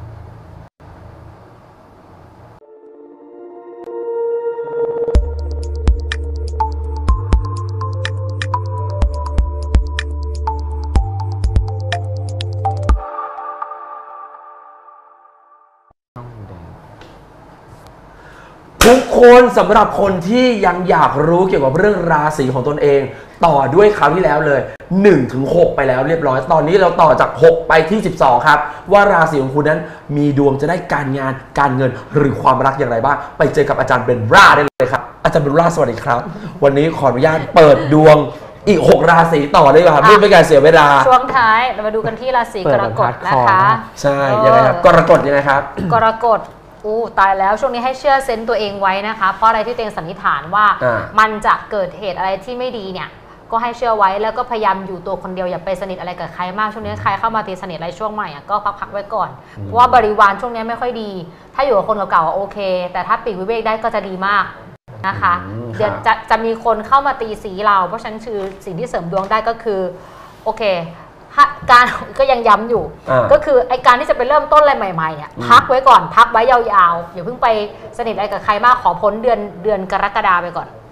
[SPEAKER 1] ทุกคนสำหรับคนที่ยังอยากรู้เกี่ยวกับเรื่องราศีของตนเองต่อด้วยคราวที่แล้วเลย1-6ไปแล้วเรียบร้อยตอนนี้เราต่อจาก6ไปที่12ครับว่าราศีของคุณนั้นมีดวงจะได้การงานการเงินหรือความรักอย่างไรบ้างไปเจอกับอาจารย์เบนราได้เลยครับอาจารย์เบนราสวัสดีครับวันนี้ขออนุญาตเปิดดวงอีก6ราศีต่อเลยครับไม่เป็นการเสียเวลา
[SPEAKER 3] ช่วงท้ายเรามาดูกันที่ราศีกรกฎนะคะ
[SPEAKER 1] ใช่ยังไงครับกรกฎยังไงครับ
[SPEAKER 3] กรกฎตายแล้วช่วงนี้ให้เชื่อเซนต์ตัวเองไว้นะคะเพราะอะไรที่ตัวเองสันนิษฐานว่ามันจะเกิดเหตุอะไรที่ไม่ดีเนี่ยก็ให้เชื่อไว้แล้วก็พยายามอยู่ตัวคนเดียวอย่าไปสนิทอะไรกับใครมากช่วงนี้ใครเข้ามาตีสนิทอะไรช่วงใหม่ก็พักไว้ก่อนเพราะว่าบริวารช่วงนี้ไม่ค่อยดีถ้าอยู่กับคนเก่าๆโอเคแต่ถ้าปีกวิเวกได้ก็จะดีมากนะคะเดี๋ยวจะมีคนเข้ามาตีสีเราเพราะฉะนั้นคือสิ่งที่เสริมดวงได้ก็คือโอเคการก็ยังย้ำอยู่ก็คือไอการที่จะไปเริ่มต้นอะไรใหม่ๆเนี่ยพักไว้ก่อนพักไว้ยาวๆอย่าเพิ่งไปสนิทอะไรกับใครมากขอพ้นเดือนกรกฎาไปก่อน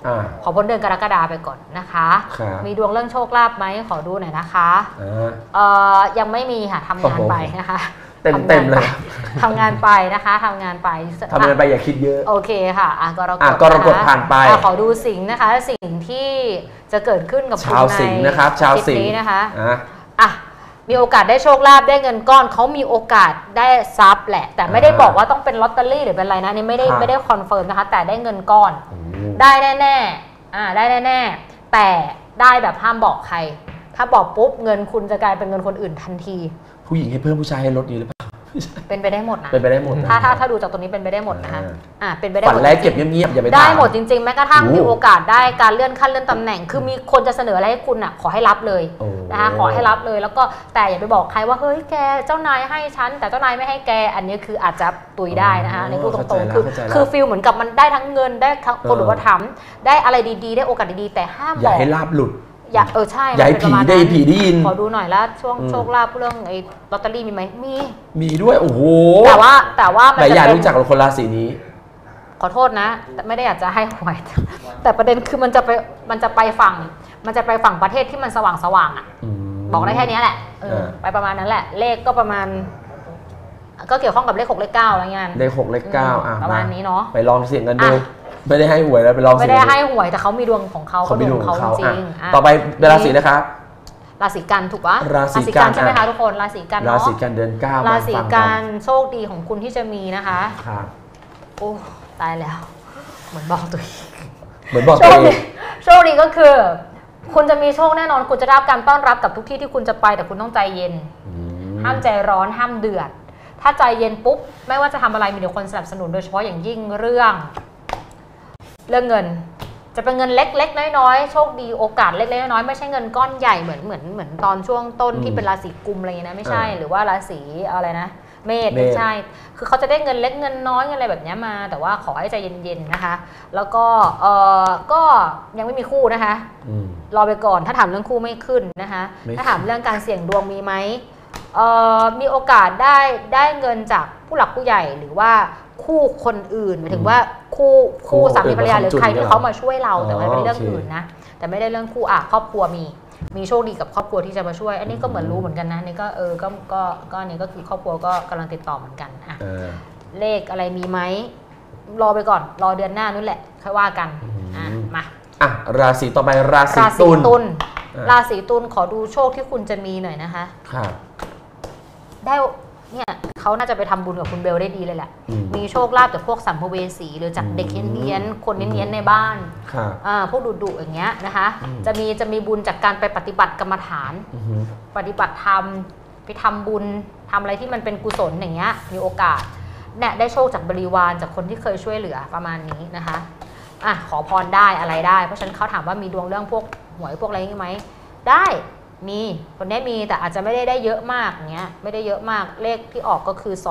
[SPEAKER 3] ขอพ้นเดือนกรกฎาไปก่อนนะคะ มีดวงเรื่องโชคลาภไหมขอดูหน่อยนะคะยังไม่มีค่ะทำงานไปนะคะ
[SPEAKER 1] เต็มเลย
[SPEAKER 3] ทำงานไปนะคะทำงานไป
[SPEAKER 1] อย่าคิดเยอะ
[SPEAKER 3] โอเคค่ะ
[SPEAKER 1] กรกฎผ่านไป
[SPEAKER 3] ขอดูสิงห์นะคะสิ่งที่จะเกิดขึ้นกับ
[SPEAKER 1] ชาวสิงห์นะครับชาวสิงห์
[SPEAKER 3] นะคะมีโอกาสได้โชคลาภได้เงินก้อนเขามีโอกาสได้ทรัพย์แหละแต่ไม่ได้บอกว่าต้องเป็นลอตเตอรี่หรือเป็นอะไรนะนี่ไม่ได้คอนเฟิร์มนะคะแต่ได้เงินก้อนได้แน่ๆได้แน่ๆแต่ได้แบบห้ามบอกใครถ้าบอกปุ๊บเงินคุณจะกลายเป็นเงินคนอื่นทันที
[SPEAKER 1] ผู้หญิงให้เพิ่มผู้ชายให้ลดดีหรือเปล่า
[SPEAKER 3] เป็นไปได้หมดนะ
[SPEAKER 1] เป็นไปได้หมด
[SPEAKER 3] ถ้าดูจากตรงนี้เป็นไปได้หมดนะคะเป็นไปได้
[SPEAKER 1] ฝันแรกเก็บเงียบๆอย่าไป
[SPEAKER 3] ได้หมดจริงๆแม้กระทั่งมีโอกาสได้การเลื่อนขั้นเลื่อนตำแหน่งคือมีคนจะเสนออะไรให้คุณขอให้รับเลยนะคะขอให้รับเลยแล้วก็แต่อย่าไปบอกใครว่าเฮ้ยแกเจ้านายให้ฉันแต่เจ้านายไม่ให้แกอันนี้คืออาจจะตุยได้นะคะในพูดตรงๆคือฟีลเหมือนกับมันได้ทั้งเงินได้คนอุปถัมภ์ได้อะไรดีๆได้โอกาสดีๆแต่ห้ามบอก
[SPEAKER 1] อย่าให้ลาบหลุด
[SPEAKER 3] ใช่
[SPEAKER 1] ย้ายผีได้ผีได้ยิน
[SPEAKER 3] ขอดูหน่อยแล้วช่วงโชคลาภเรื่องไอ้ลอตเตอรี่มีไหมมี
[SPEAKER 1] ด้วยโอ้โห
[SPEAKER 3] แต่ว่า
[SPEAKER 1] แต่อยากรู้จักคนราศีนี้
[SPEAKER 3] ขอโทษนะแต่ไม่ได้อยากจะให้หวยแต่ประเด็นคือมันจะไปฝั่งประเทศที่มันสว่างอ่ะบอกได้แค่นี้แหละไปประมาณนั้นแหละเลขก็ประมาณก็เกี่ยวข้องกับเลข6เลข9อะไรเงี้ย
[SPEAKER 1] เลข6เลข9
[SPEAKER 3] ประมาณนี้เนาะ
[SPEAKER 1] ไปลองเสี่ยงกันดูไม่ได้ให้หวยแล้วไปลอง
[SPEAKER 3] ไม่ได้ให้หวยแต่เขามีดวงของเขา
[SPEAKER 1] มีดวงของเขา
[SPEAKER 3] จริง
[SPEAKER 1] ต่อไปเป็นราศีนะครับ
[SPEAKER 3] ราศีกันถูกปะ
[SPEAKER 1] ราศีกัน
[SPEAKER 3] ใช่ไหมคะทุกคนราศีกันเนาะ
[SPEAKER 1] ราศีกันเดือน9
[SPEAKER 3] ราศีกันโชคดีของคุณที่จะมีนะคะ
[SPEAKER 1] ครับ
[SPEAKER 3] โอ้ตายแล้วเหมือนบอกตัวเองโชคดีก็คือคุณจะมีโชคแน่นอนคุณจะได้รับการต้อนรับกับทุกที่ที่คุณจะไปแต่คุณต้องใจเย็นห้ามใจร้อนห้ามเดือดถ้าใจเย็นปุ๊บไม่ว่าจะทำอะไรมีแต่คนสนับสนุนโดยเฉพาะอย่างยิ่งเรื่องเงินจะเป็นเงินเล็กๆน้อยๆโชคดีโอกาสเล็กๆน้อยๆไม่ใช่เงินก้อนใหญ่เหมือนตอนช่วงต้นที่เป็นราศีกุมอะไรเงี้ยนะไม่ใช่หรือว่าราศีอะไรนะเมษไม่ใช่คือเขาจะได้เงินเล็กเงินน้อยอะไรแบบนี้มาแต่ว่าขอให้ใจเย็นๆนะคะแล้วก็ยังไม่มีคู่นะคะรอไปก่อนถ้าถามเรื่องคู่ไม่ขึ้นนะคะถ้าถามเรื่องการเสี่ยงดวงมีไหมมีโอกาสได้เงินจากผู้หลักผู้ใหญ่หรือว่าคู่คนอื่นหมายถึงว่าคู่สามีภรรยาหรือใครที่เขามาช่วยเราแต่ว่าเป็นเรื่องอื่นนะแต่ไม่ได้เรื่องคู่ครอบครัวมีโชคดีกับครอบครัวที่จะมาช่วยอันนี้ก็เหมือนรู้เหมือนกันนะนี่ก็ก็นี่ก็คือครอบครัวก็กำลังติดต่อเหมือนกันเลขอะไรมีไหมรอไปก่อนรอเดือนหน้านู่นแหละค่อยว่ากันมา
[SPEAKER 1] ราศีต่อไปราศีตุล
[SPEAKER 3] ราศีตุลขอดูโชคที่คุณจะมีหน่อยนะคะ
[SPEAKER 1] ครับ
[SPEAKER 3] ได้เนี่ยเขาน่าจะไปทำบุญกับคุณเบลได้ดีเลยแหละมีโชคลาภจากพวกสัมภเวสีหรือจากเด็กเนี้ยนคนเนี้ยนในบ้านพวกดุๆอย่างเงี้ยนะคะจะมีบุญจากการไปปฏิบัติกรรมฐานปฏิบัติธรรมไปทำบุญทำอะไรที่มันเป็นกุศลอย่างเงี้ยมีโอกาสเนี่ยได้โชคจากบริวารจากคนที่เคยช่วยเหลือประมาณนี้นะคะขอพรได้อะไรได้เพราะฉะนั้นเขาถามว่ามีดวงเรื่องพวกหวยพวกอะไรอย่างงี้ไหมได้มีคนนี้มีแต่อาจจะไม่ได้เยอะมากเงี้ยไม่ได้เยอะมากเลขที่ออกก็คือ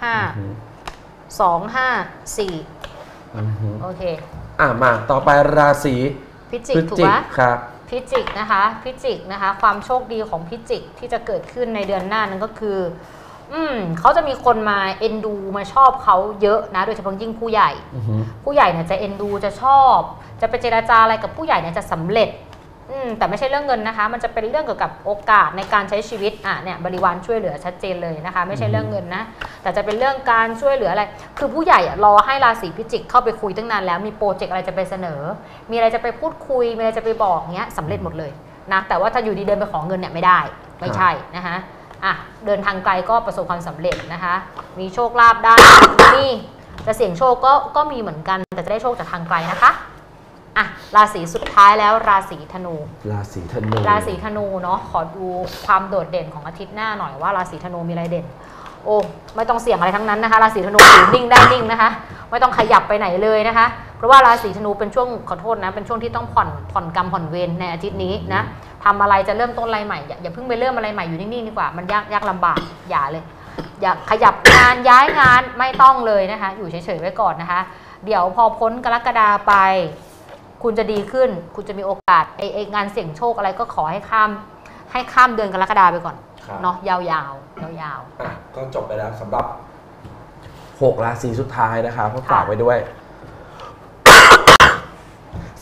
[SPEAKER 3] 254โอเค
[SPEAKER 1] มาต่อไปราศี
[SPEAKER 3] พิจิกถูกไหม
[SPEAKER 1] ครับ
[SPEAKER 3] พิจิกนะคะความโชคดีของพิจิกที่จะเกิดขึ้นในเดือนหน้านั้นก็คือเขาจะมีคนมาเอ็นดูมาชอบเขาเยอะนะโดยเฉพาะยิ่งผู้ใหญ่เนี่ยจะเอ็นดูจะชอบจะไปเจรจาอะไรกับผู้ใหญ่เนี่ยจะสำเร็จแต่ไม่ใช่เรื่องเงินนะคะมันจะเป็นเรื่องเกี่ยวกับโอกาสในการใช้ชีวิตเนี่ยบริวารช่วยเหลือชัดเจนเลยนะคะไม่ใช่เรื่องเงินนะแต่จะเป็นเรื่องการช่วยเหลืออะไรคือผู้ใหญ่รอให้ราศีพิจิกเข้าไปคุยตั้งนานแล้วมีโปรเจกต์อะไรจะไปเสนอมีอะไรจะไปพูดคุยมีอะไรจะไปบอกเงี้ยสำเร็จหมดเลยนะแต่ว่าถ้าอยู่ดีเดินไปขอเงินเนี่ยไม่ได้ไม่ใช่นะคะเดินทางไกลก็ประสบความสำเร็จนะคะมีโชคลาภได้นี่จะเสี่ยงโชคก็มีเหมือนกันแต่จะได้โชคจากทางไกลนะคะราศีสุดท้ายแล้วราศีธนู
[SPEAKER 1] ราศีธ
[SPEAKER 3] นูเนาะขอดูความโดดเด่นของอาทิตย์หน้าหน่อยว่าราศีธนูมีอะไรเด่นโอ้ไม่ต้องเสี่ยงอะไรทั้งนั้นนะคะราศีธนูอยู่นิ่งได้นิ่งนะคะไม่ต้องขยับไปไหนเลยนะคะเพราะว่าราศีธนูเป็นช่วงขอโทษนะเป็นช่วงที่ต้องผ่อนกรรมผ่อนเวรในอาทิตย์นี้นะทำอะไรจะเริ่มต้นอะไรใหม่อย่าเพิ่งไปเริ่มอะไรใหม่อยู่นิ่งๆดีกว่ามันยากลำบากอย่าเลยอย่าขยับงานย้ายงานไม่ต้องเลยนะคะอยู่เฉยๆไว้ก่อนนะคะเดี๋ยวพอพ้นกรกฎาไปคุณจะดีขึ้นคุณจะมีโอกาสงานเสี่ยงโชคอะไรก็ขอให้ข้ามเดือนกรกฎาไปก่อนเนาะยาว
[SPEAKER 1] ก็จบไปแล้วสำหรับ6ราศีสุดท้ายนะครับก็ฝากไว้ด้วย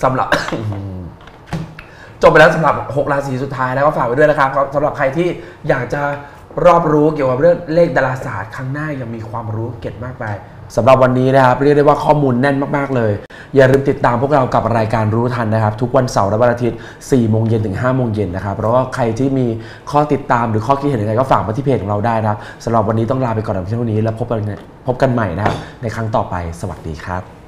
[SPEAKER 1] สำหรับ จบไปแล้วสำหรับ6ราศีสุดท้ายแล้วก็ฝากไว้ด้วยนะครับสำหรับใครที่อยากจะรอบรู้เกี่ยวกับเรื่องเลขดาราศาสตร์ครั้งหน้ายังมีความรู้เก็บมากไปสำหรับวันนี้นะครับเรียกได้ว่าข้อมูลแน่นมากๆเลยอย่าลืมติดตามพวกเรากับรายการรู้ทันนะครับทุกวันเสาร์และวันอาทิตย์ 4 โมงเย็นถึง 5 โมงเย็นนะครับเพราะว่าใครที่มีข้อติดตามหรือข้อคิดเห็นอะไรก็ฝากมาที่เพจของเราได้นะครับสำหรับวันนี้ต้องลาไปก่อนเพียงเท่านี้แล้วพบกันใหม่นะครับในครั้งต่อไปสวัสดีครับ